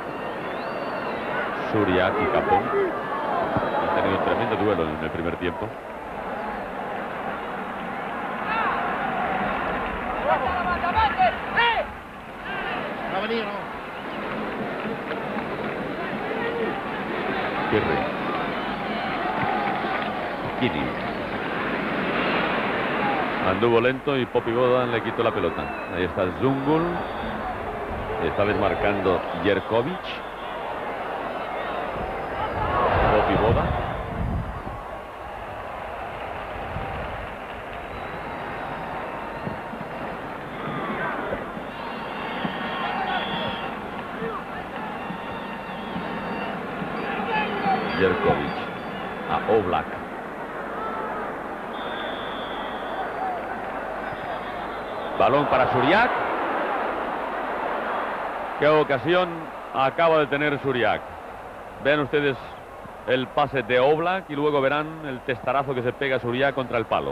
Suriak y Capón han tenido un tremendo duelo en el primer tiempo. Pirri. Kini. Anduvo lento y Popi Bodan le quitó la pelota. Ahí está Zungul. Esta vez marcando Jerkovic. Popi Bodan. Jerkovic a Oblak. Balón para Suriak. Qué ocasión acaba de tener Suriak. Vean ustedes el pase de Oblak y luego verán el testarazo que se pega Suriak contra el palo.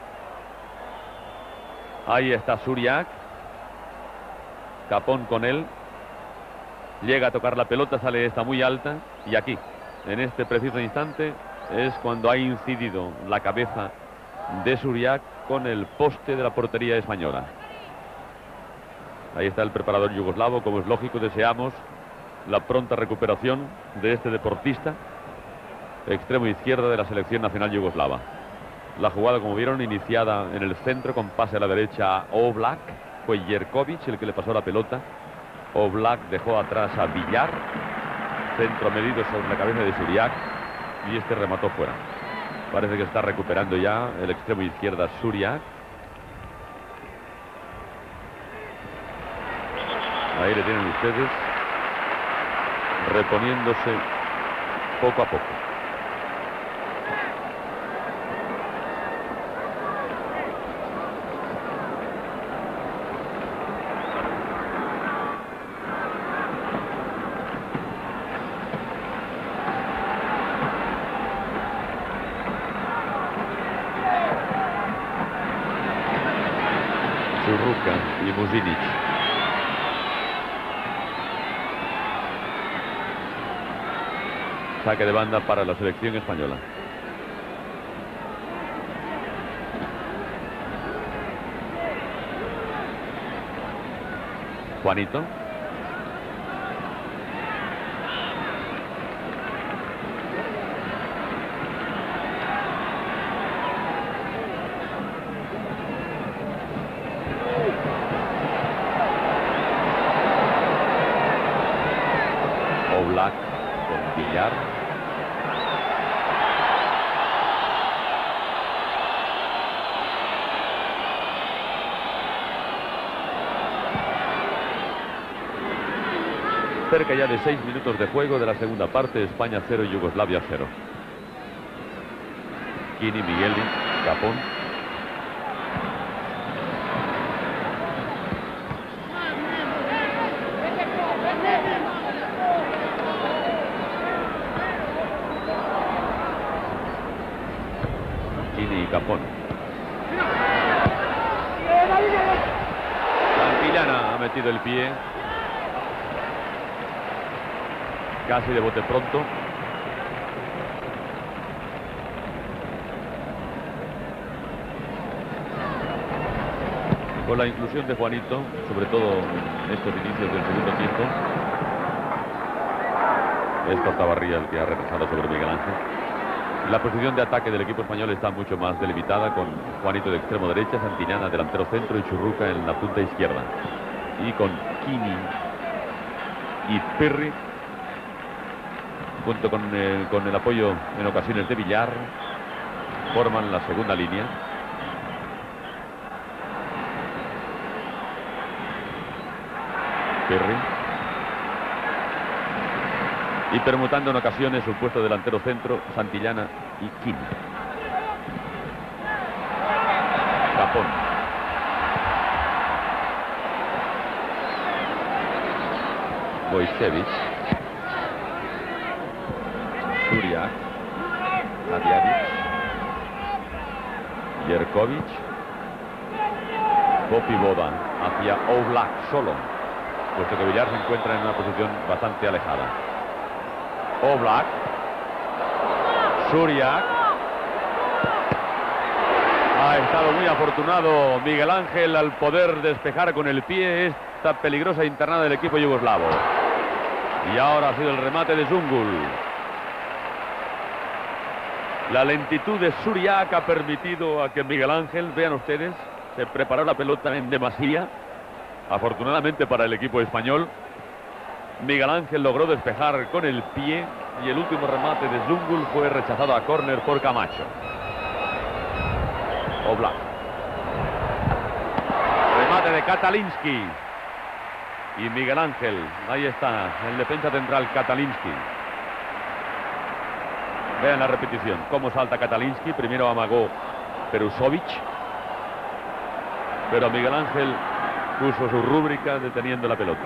Ahí está Suriak. Capón con él. Llega a tocar la pelota, sale esta muy alta y aquí, en este preciso instante, es cuando ha incidido la cabeza de Suriak con el poste de la portería española. Ahí está el preparador yugoslavo. Como es lógico, deseamos la pronta recuperación de este deportista, extremo izquierda de la selección nacional yugoslava. La jugada, como vieron, iniciada en el centro con pase a la derecha a Oblak. Fue Jerkovic el que le pasó la pelota Oblak dejó atrás a Villar. Centro medido sobre la cabeza de Suriak. Y este remató fuera. Parece que está recuperando ya el extremo izquierda Suriak. Ahí le tienen ustedes. Reponiéndose poco a poco. Churruca y Mužinić. Saque de banda para la selección española. Juanito. Oblak con Villar. Cerca ya de seis minutos de juego de la segunda parte. España cero, Yugoslavia cero. Kini, Migueli, Capón. Kini y Capón. Santillana ha metido el pie. Casi de bote pronto. Con la inclusión de Juanito, sobre todo en estos inicios del segundo tiempo. Es Cortabarría el que ha regresado sobre Miguel Ángel. La posición de ataque del equipo español está mucho más delimitada, con Juanito de extremo derecha, Santillana delantero centro y Churruca en la punta izquierda. Y con Kini y Pirri, junto con el, con el apoyo en ocasiones de Villar, forman la segunda línea. Pirri. Y permutando en ocasiones su puesto delantero centro, Santillana y Kini. Capón. Wojciech. Suriak, Hadjadžić, Jerković, Popi Boda hacia Oblak solo, puesto que Villar se encuentra en una posición bastante alejada. Oblak, Suriak. Ha estado muy afortunado Miguel Ángel al poder despejar con el pie esta peligrosa internada del equipo yugoslavo. Y ahora ha sido el remate de Zungul. La lentitud de Suriak ha permitido a que Miguel Ángel, vean ustedes, se preparó la pelota en demasía. Afortunadamente para el equipo español, Miguel Ángel logró despejar con el pie y el último remate de Zungul fue rechazado a córner por Camacho. Oblak. Remate de Katalinski. Y Miguel Ángel, ahí está, el defensa central Katalinski. Vean la repetición, cómo salta Katalinski. Primero amagó Perusovic, pero Miguel Ángel puso su rúbrica deteniendo la pelota.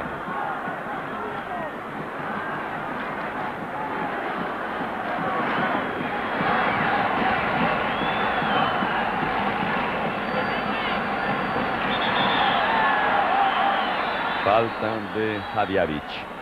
Falta de Hadjadžić.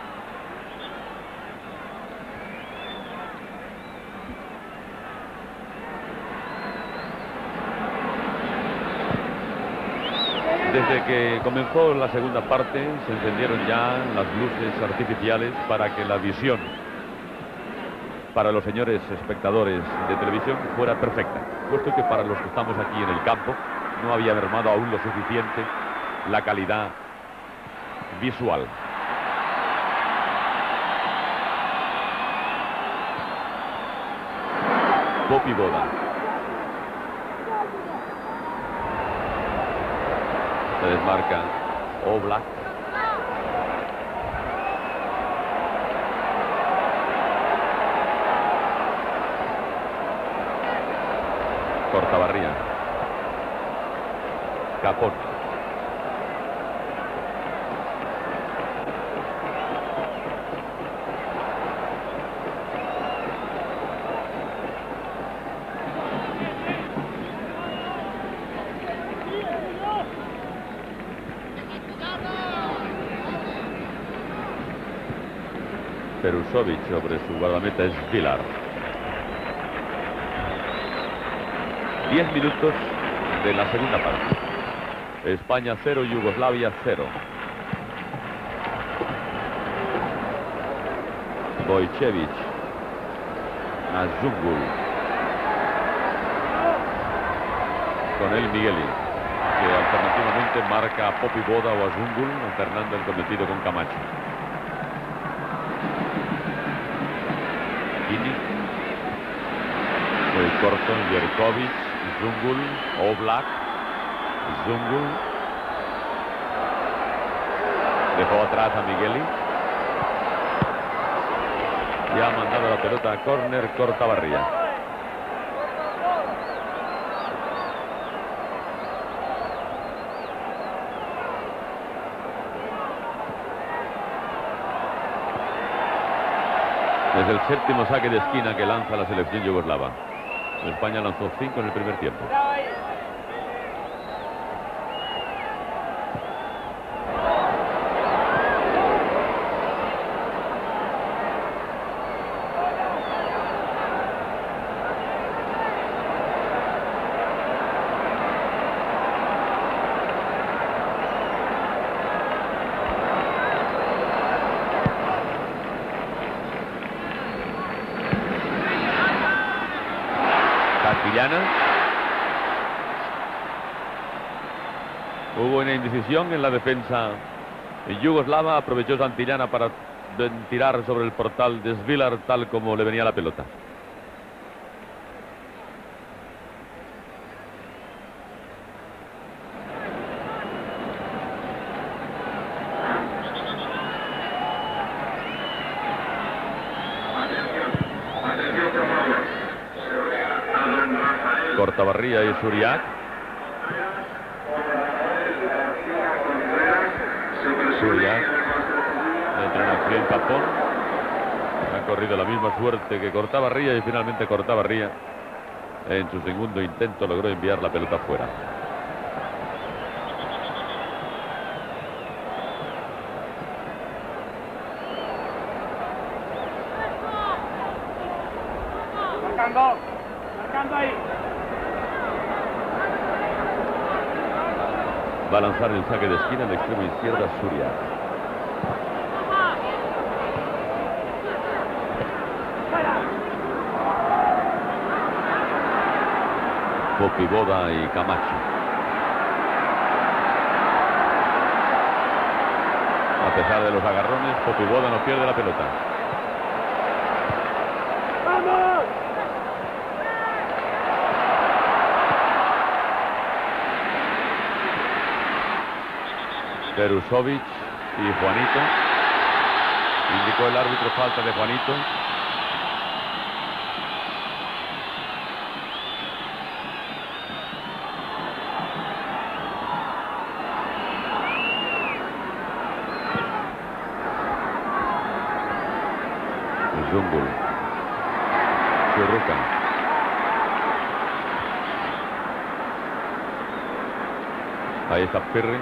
Desde que comenzó la segunda parte se encendieron ya las luces artificiales para que la visión para los señores espectadores de televisión fuera perfecta, puesto que para los que estamos aquí en el campo no había mermado aún lo suficiente la calidad visual. Popi Boda. Se desmarca Oblak. Cortabarría. Capón. Perusovic sobre su guardameta es Vilar. Diez minutos de la segunda parte. España cero, Yugoslavia cero. Bojcevic a Zungul. Con él Migueli, que alternativamente marca a Popi Boda o a Zungul, alternando el cometido con Camacho. Kini, muy corto, Jerkovic, Zungul, Oblak, Zungul. Dejó atrás a Migueli. Y ha mandado la pelota a córner Cortabarría. Es el séptimo saque de esquina que lanza la selección yugoslava. España lanzó cinco en el primer tiempo. Santillana. Hubo una indecisión en la defensa yugoslava. Aprovechó Santillana para tirar sobre el portal de Svilar tal como le venía la pelota. Cortabarría y Suriak. Suriak entra en acción Capón. Ha corrido la misma suerte que Cortabarría y finalmente Cortabarría en su segundo intento logró enviar la pelota fuera. Marcando, marcando ahí. Va a lanzar el saque de esquina en el extremo izquierda Suriak. Popi Boda y Camacho. A pesar de los agarrones, Popi Boda no pierde la pelota. ¡Vamos! Perusovic y Juanito. Indicó el árbitro falta de Juanito. Zungul. Churruca. Ahí está Pirri.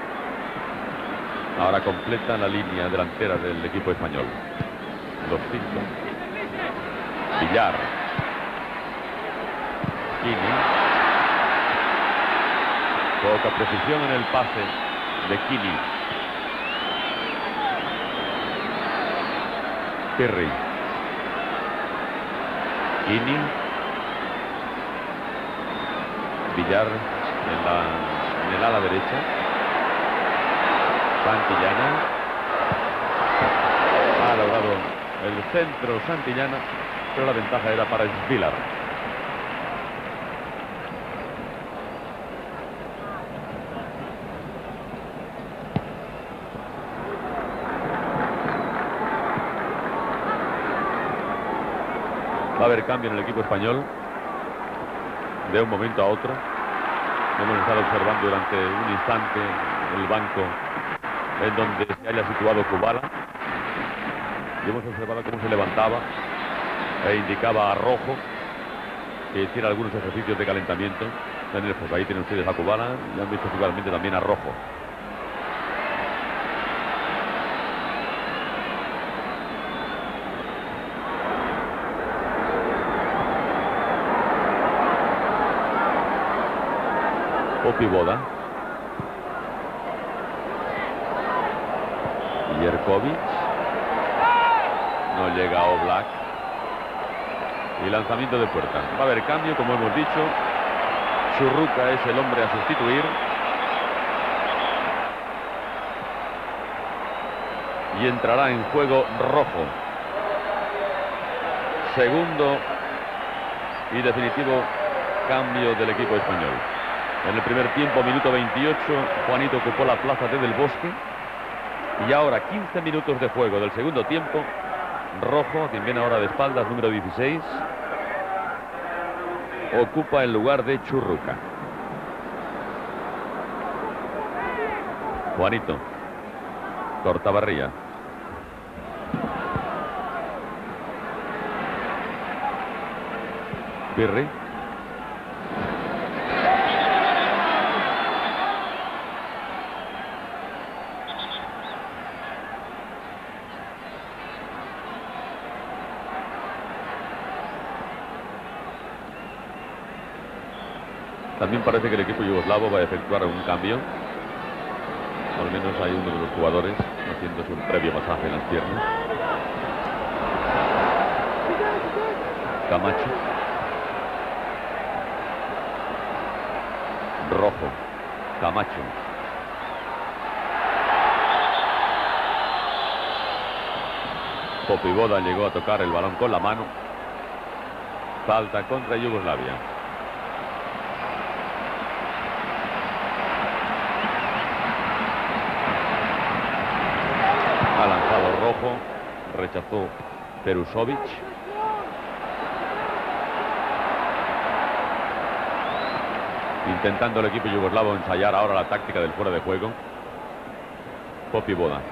Ahora completa la línea delantera del equipo español. Los cinco. Villar. Kini. Poca precisión en el pase de Kini. Pirri. Kini. Villar en, la, en el ala derecha. Santillana. Ha logrado el centro Santillana, pero la ventaja era para Svilar. haber cambio en el equipo español de un momento a otro. Hemos estado observando durante un instante el banco en donde se haya situado Kubala. Y hemos observado cómo se levantaba e indicaba a Rojo que hiciera algunos ejercicios de calentamiento. Pues ahí tienen ustedes a Kubala y han visto igualmente también a Rojo. Popivoda. Jerkovic. No llega Oblak. Y lanzamiento de puerta. Va a haber cambio, como hemos dicho. Churruca es el hombre a sustituir. Y entrará en juego Rojo. Segundo y definitivo cambio del equipo español. En el primer tiempo, minuto veintiocho, Juanito ocupó la plaza de Del Bosque. Y ahora, quince minutos de juego del segundo tiempo, Rojo, quien viene ahora de espaldas, número dieciséis, ocupa el lugar de Churruca. Juanito. Cortabarría. Pirri. También parece que el equipo yugoslavo va a efectuar un cambio. Al menos hay uno de los jugadores haciéndose un previo masaje en las piernas. Camacho. Rojo. Camacho. Popivoda llegó a tocar el balón con la mano. Falta contra Yugoslavia. Ha lanzado Rojo, rechazó Perusovic. Intentando el equipo yugoslavo ensayar ahora la táctica del fuera de juego. Popivoda.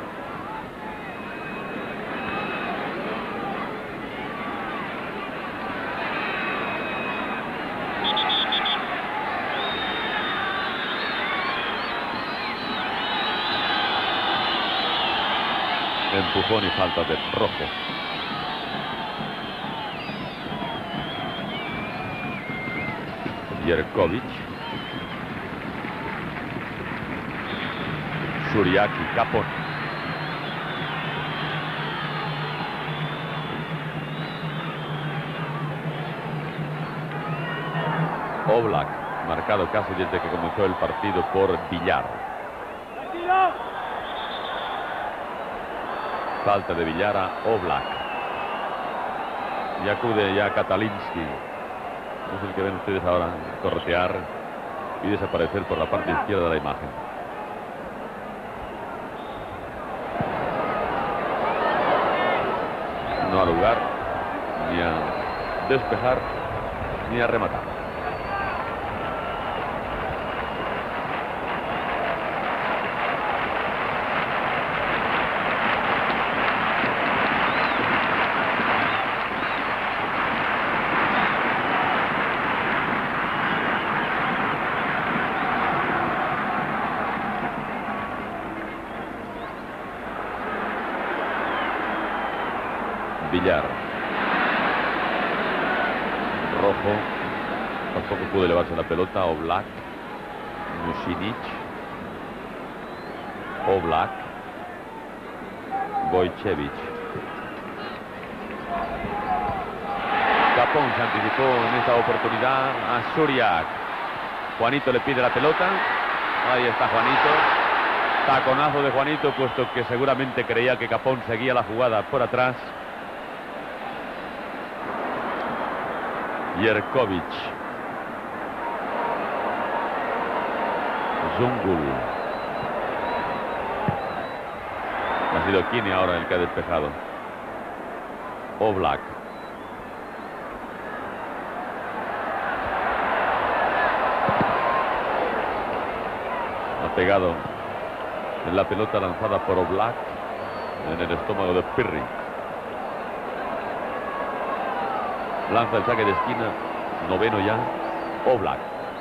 Empujón y falta de Rojo. Jerkovic. Suriaki, Capón. Oblak, marcado casi desde que comenzó el partido por Villar. Falta de Villar a Oblak. Y acude ya Katalinsky. Es el que ven ustedes ahora corretear y desaparecer por la parte izquierda de la imagen. No a lugar, ni a despejar, ni a rematar. Villar. Rojo. Tampoco pudo elevarse la pelota. Oblak. Musinic. Oblak. Vojcevic. Capón se anticipó en esta oportunidad a Suriak. Juanito le pide la pelota. Ahí está Juanito. Taconazo de Juanito, puesto que seguramente creía que Capón seguía la jugada por atrás. Jerkovic. Zungul. Ha sido Kini ahora el que ha despejado. Oblak. pegado en la pelota lanzada por Oblak en el estómago de Pirri. Lanza el saque de esquina, noveno ya, Oblak.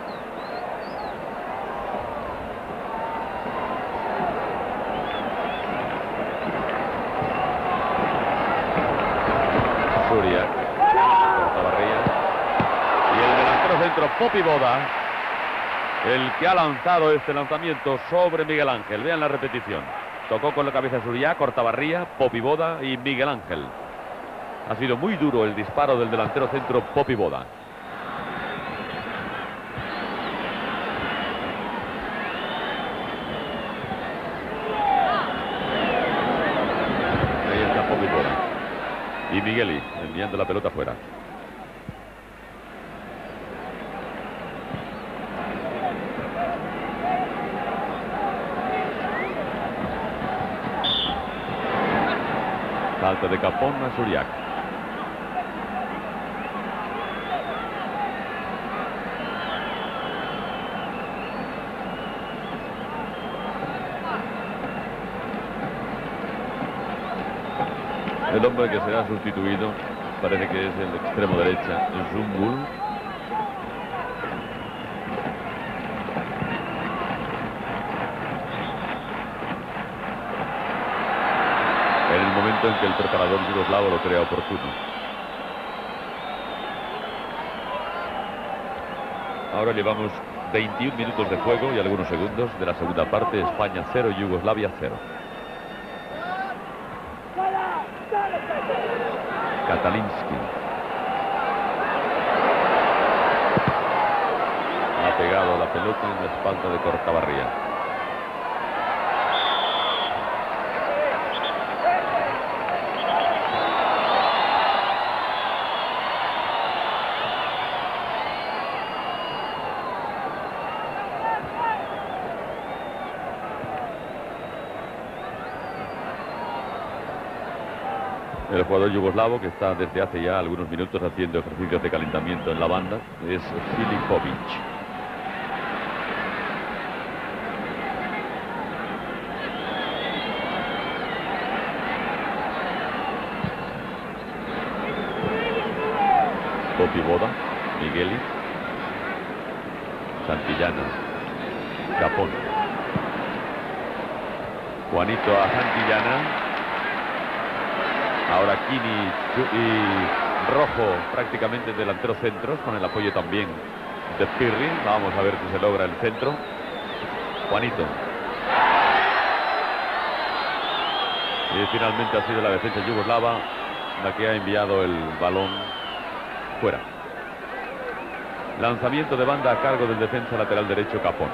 Suriak, Cortabarría. Y el delantero centro, Popivoda, el que ha lanzado este lanzamiento sobre Miguel Ángel. Vean la repetición. Tocó con la cabeza Suriak, Cortabarría, Popivoda y Miguel Ángel. Ha sido muy duro el disparo del delantero centro Popivoda. Ahí está Popivoda. Y Migueli enviando la pelota fuera. Falta de Capón a Suriak. El hombre que será sustituido parece que es el extremo derecha, Zungul. En el momento en que el preparador yugoslavo lo crea oportuno. Ahora llevamos veintiún minutos de juego y algunos segundos de la segunda parte. España cero, Yugoslavia cero. Katalinsky. Ha pegado la pelota en la espalda de Cortabarría. El jugador yugoslavo, que está desde hace ya algunos minutos haciendo ejercicios de calentamiento en la banda, es Filipovic. Popivoda, Migueli, Santillana, Capón. Juanito a Santillana. Ahora Kini y Rojo prácticamente delanteros centros, con el apoyo también de Pirri. Vamos a ver si se logra el centro. Juanito. Y finalmente ha sido la defensa yugoslava la que ha enviado el balón fuera. Lanzamiento de banda a cargo del defensa lateral derecho Capón.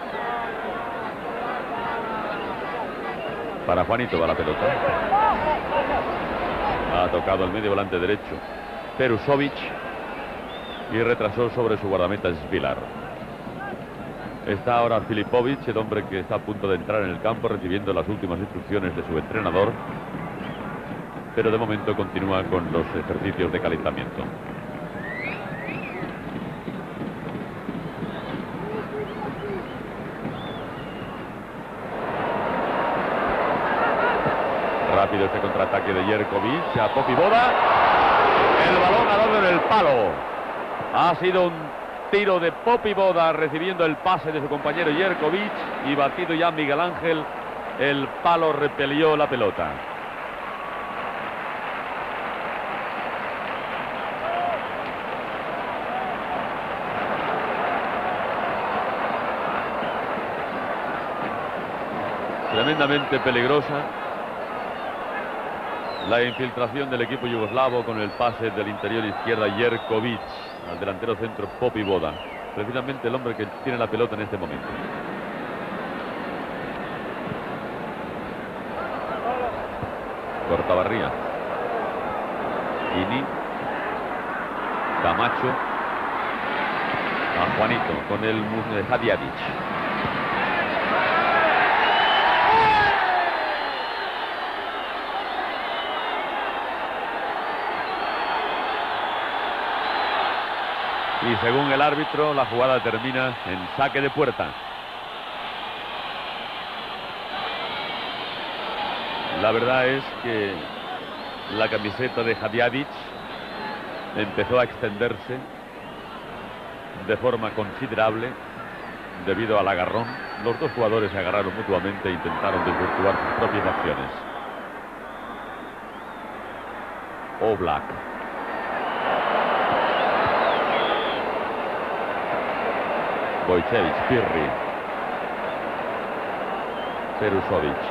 Para Juanito va la pelota. Ha tocado el medio volante derecho Perusovic y retrasó sobre su guardameta Svilar. Está ahora Filipovic, el hombre que está a punto de entrar en el campo, recibiendo las últimas instrucciones de su entrenador, pero de momento continúa con los ejercicios de calentamiento. Rápido este contraataque de Jerkovic a Popivoda. El balón ha dado en el palo. Ha sido un tiro de Popivoda recibiendo el pase de su compañero Jerkovic y batido ya Miguel Ángel. El palo repelió la pelota. Tremendamente peligrosa la infiltración del equipo yugoslavo con el pase del interior izquierda Jerkovic al delantero centro Popivoda, precisamente el hombre que tiene la pelota en este momento. Cortabarría, Kini, Camacho, a Juanito con el Hadjadic. Y según el árbitro, la jugada termina en saque de puerta. La verdad es que la camiseta de Hadžić empezó a extenderse de forma considerable debido al agarrón. Los dos jugadores se agarraron mutuamente e intentaron desvirtuar sus propias acciones. Oblak. Vojcević, Pirri. Serusović.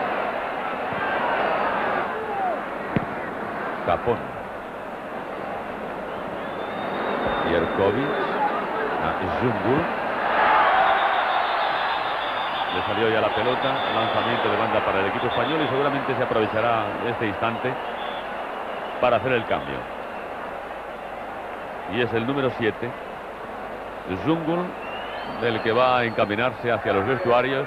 Capón. Jerković. Zungul. Le salió ya la pelota. Lanzamiento de banda para el equipo español y seguramente se aprovechará este instante para hacer el cambio. Y es el número siete, Zungul, del que va a encaminarse hacia los vestuarios,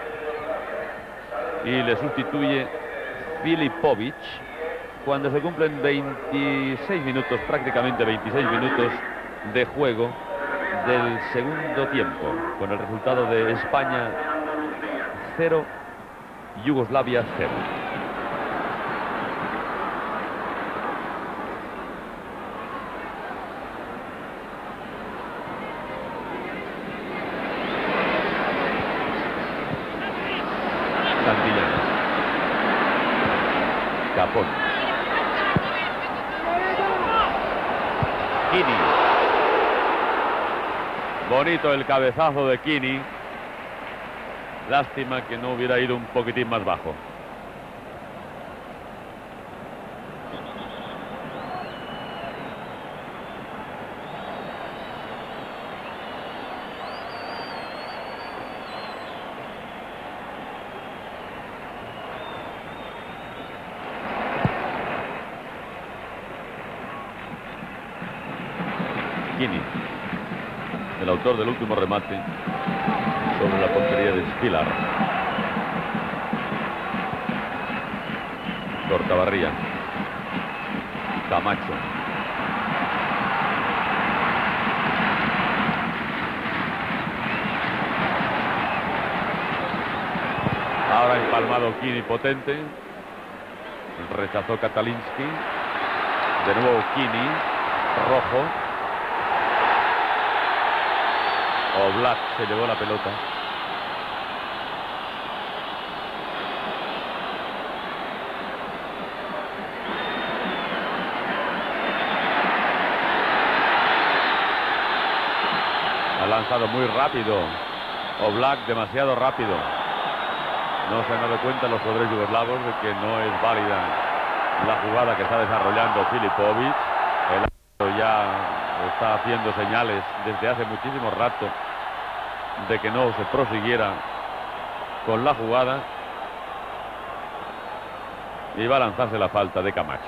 y le sustituye Filipović cuando se cumplen veintiséis minutos, prácticamente veintiséis minutos de juego del segundo tiempo, con el resultado de España cero, Yugoslavia cero. Santillana. Capón. Kini. Bonito el cabezazo de Kini. Lástima que no hubiera ido un poquitín más bajo. Kini, el autor del último remate sobre la portería de Spilar. Cortabarría. Camacho. Ahora empalmado Kini potente. Rechazó Katalinski. De nuevo Kini. Rojo. Oblak se llevó la pelota. Ha lanzado muy rápido Oblak, demasiado rápido. No se han dado cuenta los jugadores yugoslavos de que no es válida la jugada que está desarrollando Filipović. El árbitro ya está haciendo señales desde hace muchísimo rato de que no se prosiguiera con la jugada, y va a lanzarse la falta de Camacho.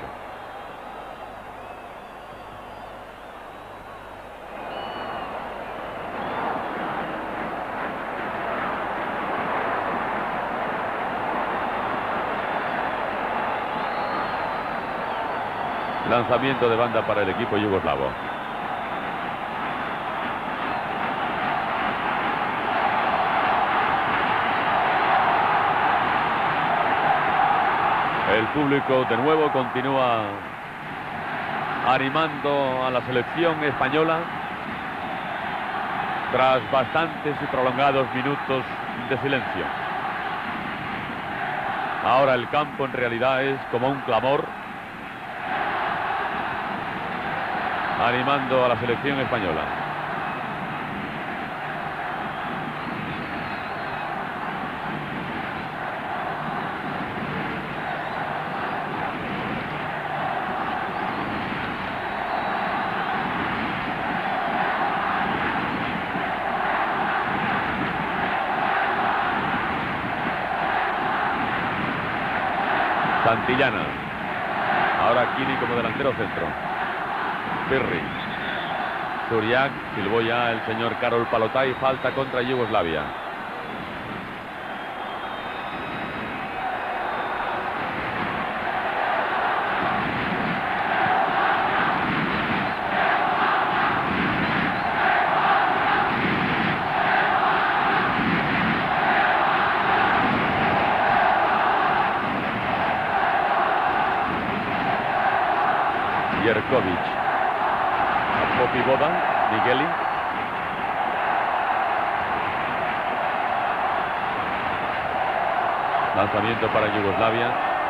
Lanzamiento de banda para el equipo yugoslavo. El público de nuevo continúa animando a la selección española tras bastantes y prolongados minutos de silencio. Ahora el campo en realidad es como un clamor, animando a la selección española. Santillana. Ahora Kini como delantero centro. Pirri. Suriak. Silbó ya el señor Karol Palotay. Falta contra Yugoslavia. Filipovic. A Popi Boda, Migueli. Lanzamiento para Yugoslavia.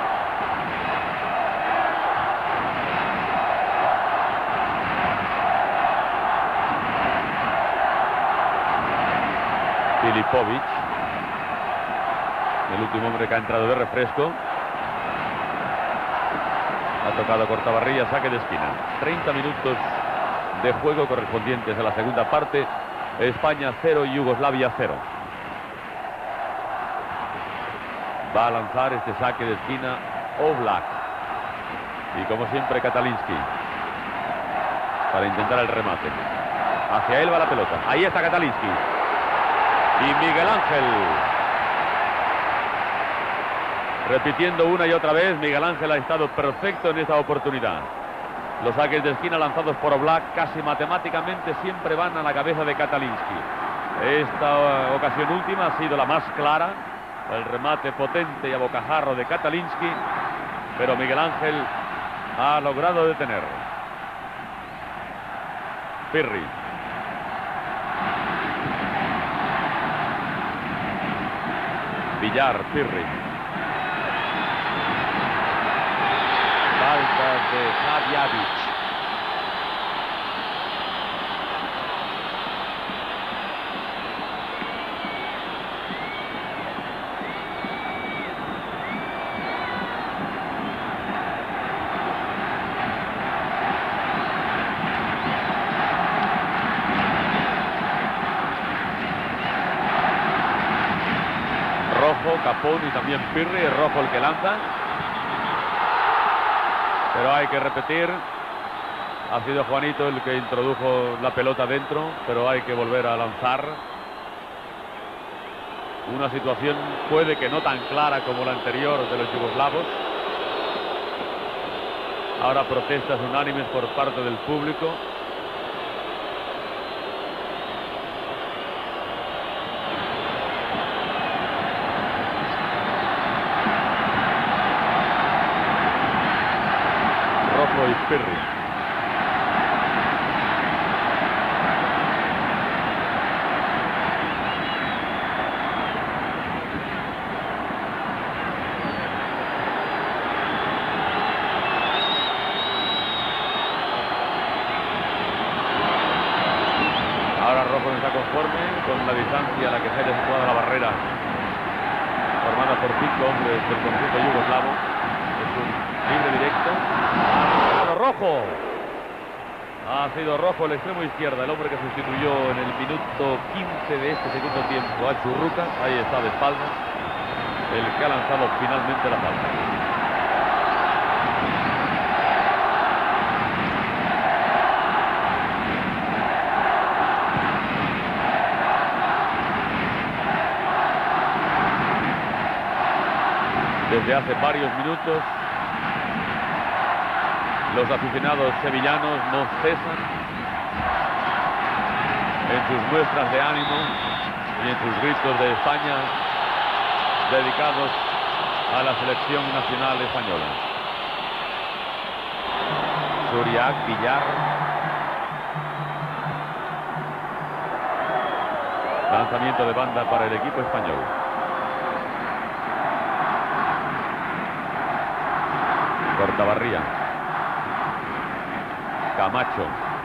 Filipovic, el último hombre que ha entrado de refresco. Ha tocado Cortabarría, saque de esquina. treinta minutos de juego correspondientes a la segunda parte. España cero, Yugoslavia cero. Va a lanzar este saque de esquina Oblak. Y como siempre Katalinski para intentar el remate. Hacia él va la pelota. Ahí está Katalinski. Y Miguel Ángel. Repitiendo una y otra vez, Miguel Ángel ha estado perfecto en esta oportunidad. Los saques de esquina lanzados por Oblak casi matemáticamente siempre van a la cabeza de Katalinski. Esta ocasión última ha sido la más clara. El remate potente y a bocajarro de Katalinski, pero Miguel Ángel ha logrado detener. Pirri. Villar, Pirri. Falta de Hadjiovic. Capón y también Pirri, Rojo el que lanza. Pero hay que repetir, ha sido Juanito el que introdujo la pelota dentro, pero hay que volver a lanzar. Una situación puede que no tan clara como la anterior de los yugoslavos. Ahora protestas unánimes por parte del público. Y Pirri. Ahora Rojo no está conforme con la distancia a la que se ha situado la barrera formada por cinco hombres del conjunto yugoslavo. Es un libre directo. Rojo. Ha sido Rojo el extremo izquierda, el hombre que sustituyó en el minuto quince de este segundo tiempo a Churruca. Ahí está de espalda, el que ha lanzado finalmente la falta. Desde hace varios minutos los aficionados sevillanos no cesan en sus muestras de ánimo y en sus gritos de España dedicados a la selección nacional española. Suriak, Villar. Lanzamiento de banda para el equipo español. Cortabarría. Camacho.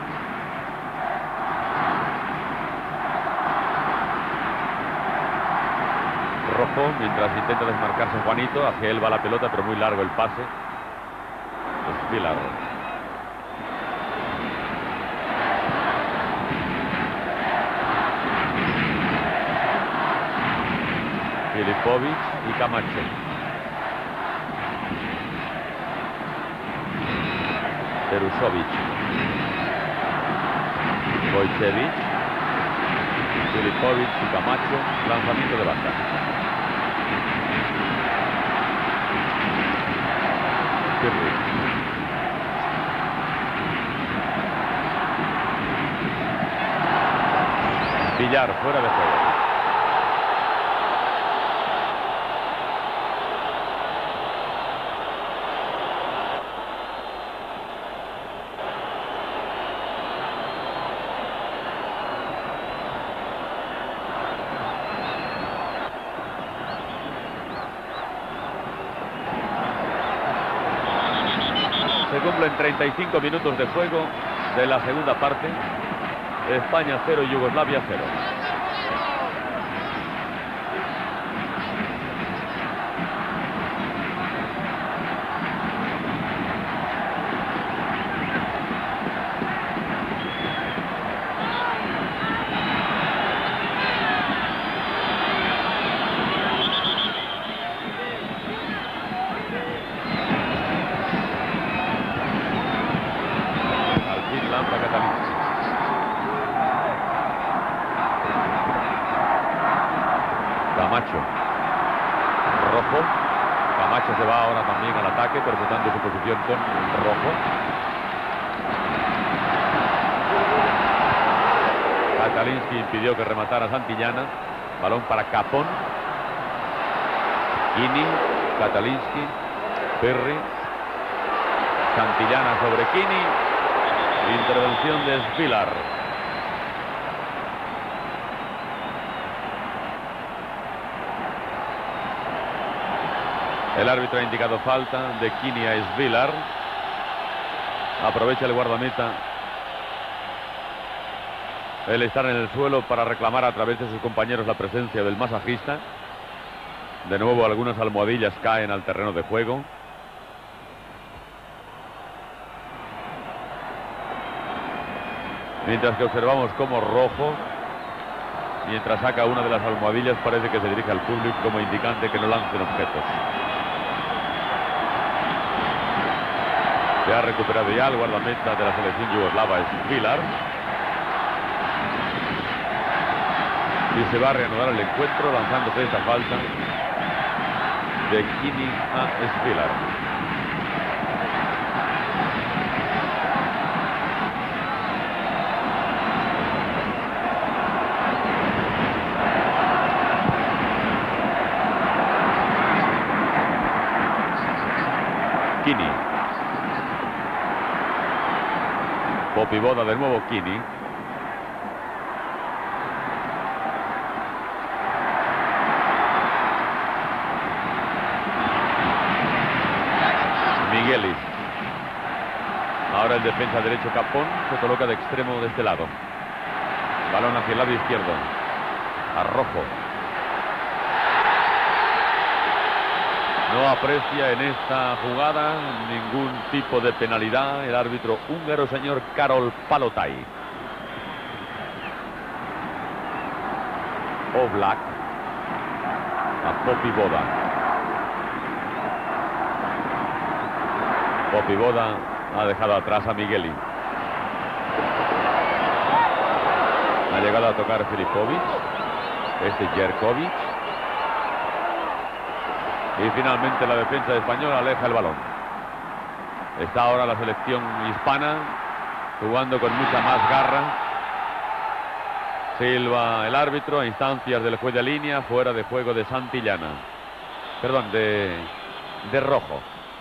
Rojo, mientras intenta desmarcarse Juanito, hacia él va la pelota, pero muy largo el pase. Es Pilar. Filipovic y Camacho. Terusovic. Wojciech, Filipovic y Camacho, lanzamiento de banda. Pirri. Villar, fuera de juego. ejemplo, en treinta y cinco minutos de juego de la segunda parte. España cero, Yugoslavia cero. Camacho. Rojo. Camacho se va ahora también al ataque, permutando su posición con Rojo. Katalinsky impidió que rematara Santillana. Balón para Capón. Kini, Katalinsky, Perry. Santillana sobre Kini. Intervención de Svilar. El árbitro ha indicado falta de Kini a Svilar. Aprovecha el guardameta el estar en el suelo para reclamar a través de sus compañeros la presencia del masajista. De nuevo algunas almohadillas caen al terreno de juego. Mientras que observamos cómo Rojo, mientras saca una de las almohadillas, parece que se dirige al público como indicante que no lancen objetos. Se ha recuperado ya el guardameta de la selección yugoslava, Svilar. Y se va a reanudar el encuentro lanzándose esta falta de Kini a Svilar. Kini. Popivoda de nuevo Kini. Miguelis. Ahora el defensa derecho Capón se coloca de extremo de este lado. Balón hacia el lado izquierdo. A Rojo. No aprecia en esta jugada ningún tipo de penalidad el árbitro húngaro, señor Karol Palotai. Oblak a Popivoda. Popivoda ha dejado atrás a Migueli. Ha llegado a tocar Filipovic. Este Jerkovic. Y finalmente la defensa española aleja el balón. Está ahora la selección hispana jugando con mucha más garra. Silba el árbitro a instancias del juez de línea, fuera de juego de Santillana. Perdón, de, de Rojo.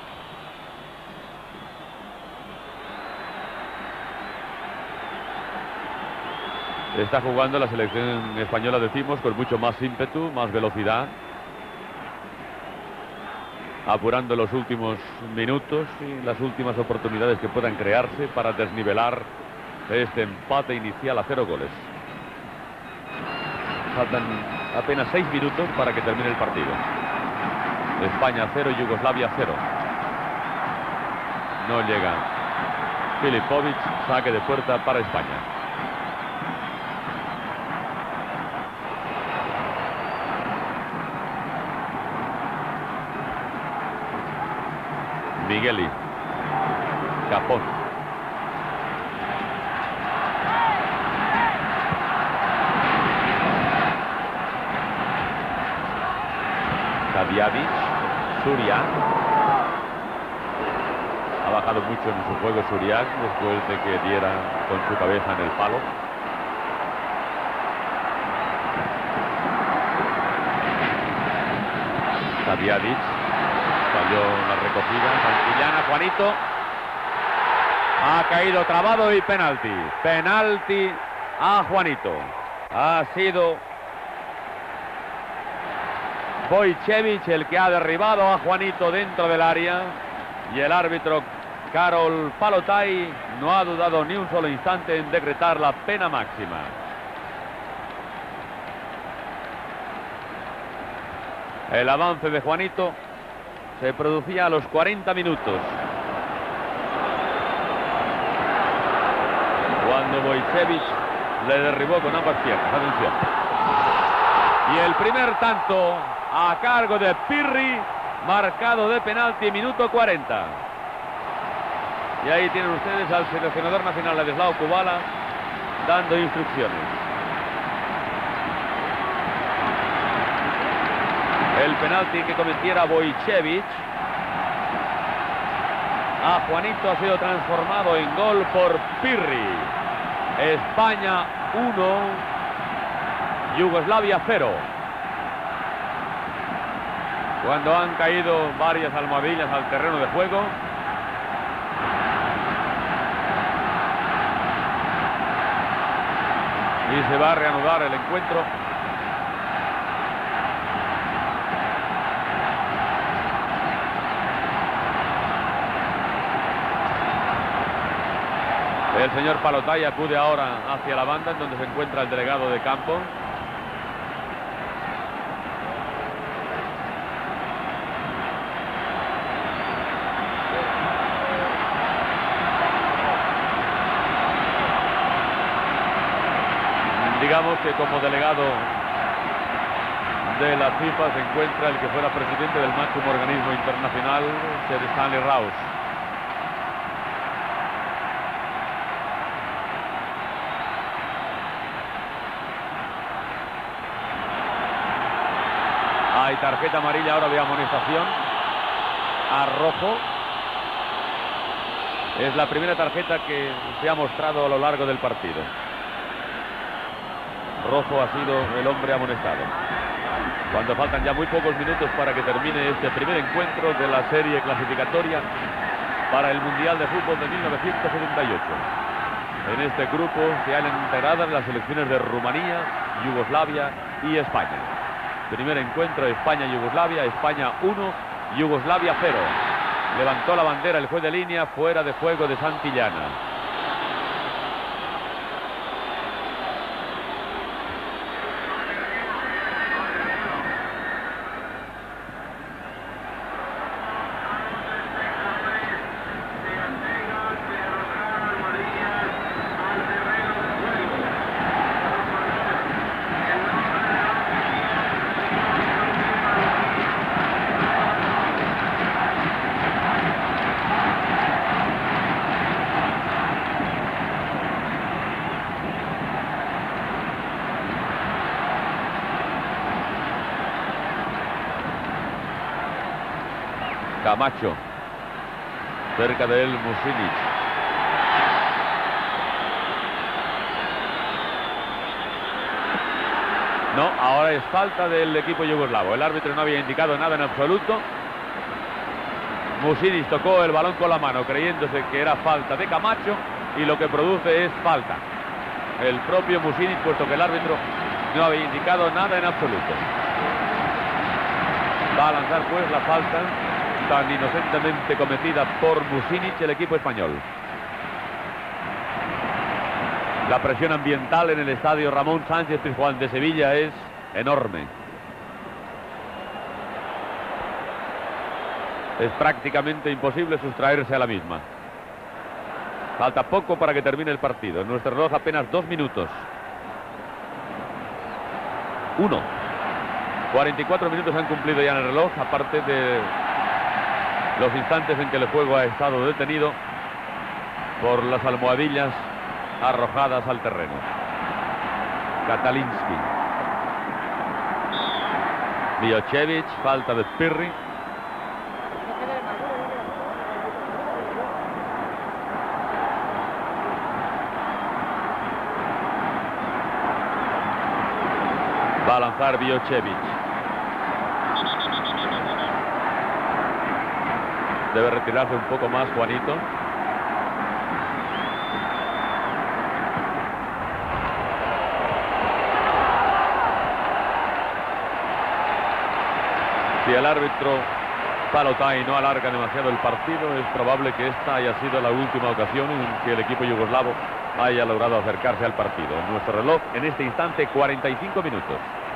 Está jugando la selección española, decimos, con mucho más ímpetu, más velocidad. Apurando los últimos minutos y las últimas oportunidades que puedan crearse para desnivelar este empate inicial a cero goles. Faltan apenas seis minutos para que termine el partido. España cero, Yugoslavia cero. No llega Filipovic, saque de puerta para España. Migueli. Capón. Tadiavic. Suriak. Ha bajado mucho en su juego Suriak después de que diera con su cabeza en el palo. Tadiavic. Falló la recogida. Santillana, Juanito. Ha caído trabado y penalti. Penalti a Juanito. Ha sido Vojcevic el que ha derribado a Juanito dentro del área. Y el árbitro Karol Palotai no ha dudado ni un solo instante en decretar la pena máxima. El avance de Juanito se producía a los cuarenta minutos, cuando Wojciech le derribó con ambas piernas. Atención. Y el primer tanto a cargo de Pirri, marcado de penalti, minuto cuarenta. Y ahí tienen ustedes al seleccionador nacional, Ladislao Kubala, dando instrucciones. El penalti que cometiera Wojciech a Juanito ha sido transformado en gol por Pirri. España uno, Yugoslavia cero. Cuando han caído varias almohadillas al terreno de juego, y se va a reanudar el encuentro. El señor Palotai acude ahora hacia la banda en donde se encuentra el delegado de campo. Digamos que como delegado de la FIFA se encuentra el que fuera presidente del máximo organismo internacional, Sir Stanley Rous. Hay tarjeta amarilla ahora de amonestación a Rojo. Es la primera tarjeta que se ha mostrado a lo largo del partido. Rojo ha sido el hombre amonestado. Cuando faltan ya muy pocos minutos para que termine este primer encuentro de la serie clasificatoria para el Mundial de Fútbol de mil novecientos setenta y ocho. En este grupo se han integrado las selecciones de Rumanía, Yugoslavia y España. Primer encuentro, España-Yugoslavia, España uno, Yugoslavia cero. Levantó la bandera el juez de línea, fuera de juego de Santillana. Camacho, cerca de él Mušinić. No, ahora es falta del equipo yugoslavo. El árbitro no había indicado nada en absoluto. Mušinić tocó el balón con la mano creyéndose que era falta de Camacho y lo que produce es falta. El propio Mušinić, puesto que el árbitro no había indicado nada en absoluto. Va a lanzar pues la falta tan inocentemente cometida por Mušinić, el equipo español. La presión ambiental en el estadio Ramón Sánchez Pizjuán de Sevilla es enorme. Es prácticamente imposible sustraerse a la misma. Falta poco para que termine el partido. En nuestro reloj apenas dos minutos. Uno. cuarenta y cuatro minutos han cumplido ya en el reloj, aparte de los instantes en que el juego ha estado detenido por las almohadillas arrojadas al terreno. Katalinski. Wojciech, falta de Pirri. Va a lanzar Wojciech. Debe retirarse un poco más Juanito. Si el árbitro Palotai no alarga demasiado el partido. Es probable que esta haya sido la última ocasión en que el equipo yugoslavo haya logrado acercarse al partido. En nuestro reloj, en este instante, cuarenta y cinco minutos.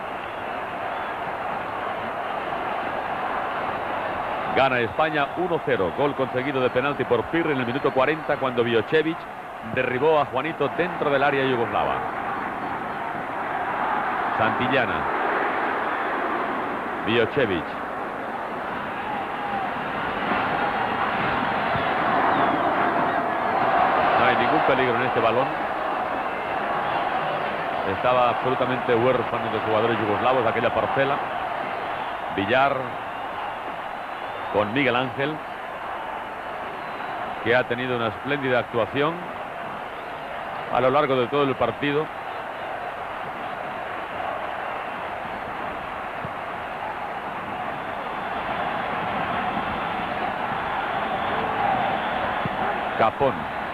Gana España uno cero. Gol conseguido de penalti por Pirri en el minuto cuarenta, cuando Vjocevic derribó a Juanito dentro del área yugoslava. Santillana. Vjocevic. No hay ningún peligro en este balón. Estaba absolutamente huérfano de jugadores yugoslavos de aquella parcela. Villar con Miguel Ángel, que ha tenido una espléndida actuación a lo largo de todo el partido. Capón.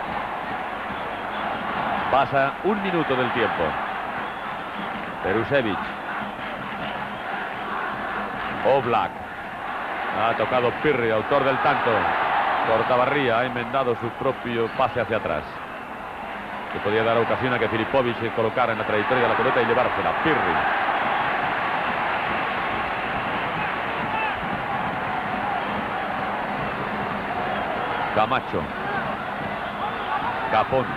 Pasa un minuto del tiempo. Perušević. Oblak. Ha tocado Pirri, autor del tanto. Cortabarría ha enmendado su propio pase hacia atrás, que podía dar ocasión a que Filipović se colocara en la trayectoria de la pelota y llevársela. Pirri. Camacho. Capón.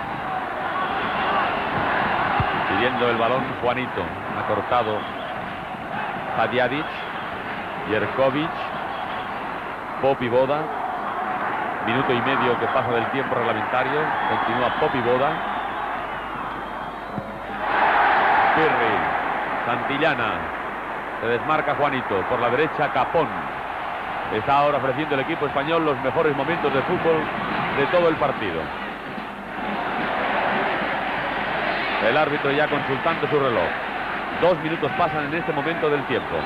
Pidiendo el balón Juanito. Ha cortado Hadjadic. Jerkovic. Popi Boda. Minuto y medio que pasa del tiempo reglamentario. Continúa Popi Boda. Pirri. Santillana. Se desmarca Juanito. Por la derecha Capón. Está ahora ofreciendo el equipo español los mejores momentos de fútbol de todo el partido. El árbitro ya consultando su reloj. Dos minutos pasan en este momento del tiempo.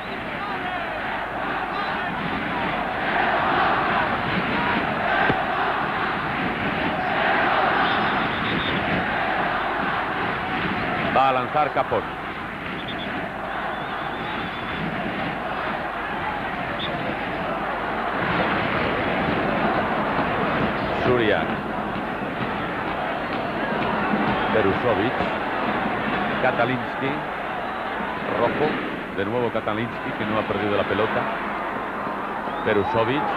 Va a lanzar Capón. Suriak. Perušović. Katalinski. Rojo. De nuevo Katalinski, que no ha perdido la pelota. Perušović.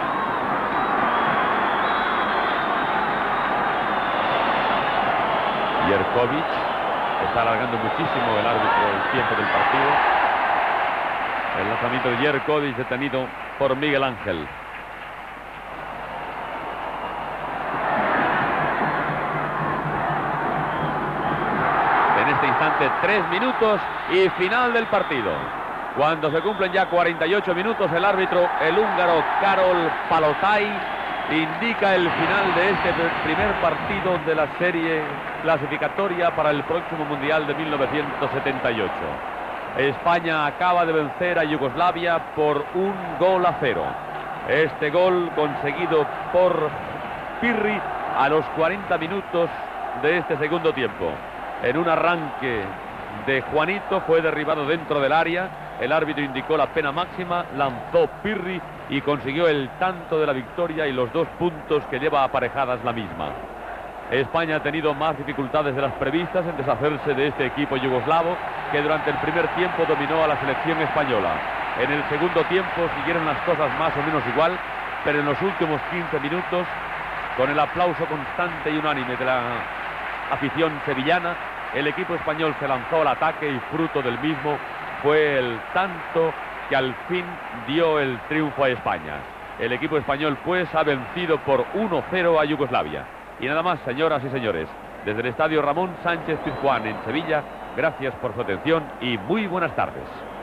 Jerkovic. Está alargando muchísimo el árbitro el tiempo del partido. El lanzamiento de Jerkovic detenido por Miguel Ángel. En este instante, tres minutos y final del partido. Cuando se cumplen ya cuarenta y ocho minutos, el árbitro, el húngaro Karol Palotai, indica el final de este primer partido de la serie clasificatoria para el próximo Mundial de mil novecientos setenta y ocho. España acaba de vencer a Yugoslavia por un gol a cero. Este gol conseguido por Pirri a los cuarenta minutos de este segundo tiempo. En un arranque de Juanito fue derribado dentro del área. El árbitro indicó la pena máxima, lanzó Pirri y consiguió el tanto de la victoria y los dos puntos que lleva aparejadas la misma. España ha tenido más dificultades de las previstas en deshacerse de este equipo yugoslavo, que durante el primer tiempo dominó a la selección española. En el segundo tiempo siguieron las cosas más o menos igual, pero en los últimos quince minutos, con el aplauso constante y unánime de la afición sevillana, el equipo español se lanzó al ataque y fruto del mismo fue el tanto que al fin dio el triunfo a España. El equipo español pues ha vencido por uno cero a Yugoslavia. Y nada más, señoras y señores, desde el estadio Ramón Sánchez Pizjuán en Sevilla, gracias por su atención y muy buenas tardes.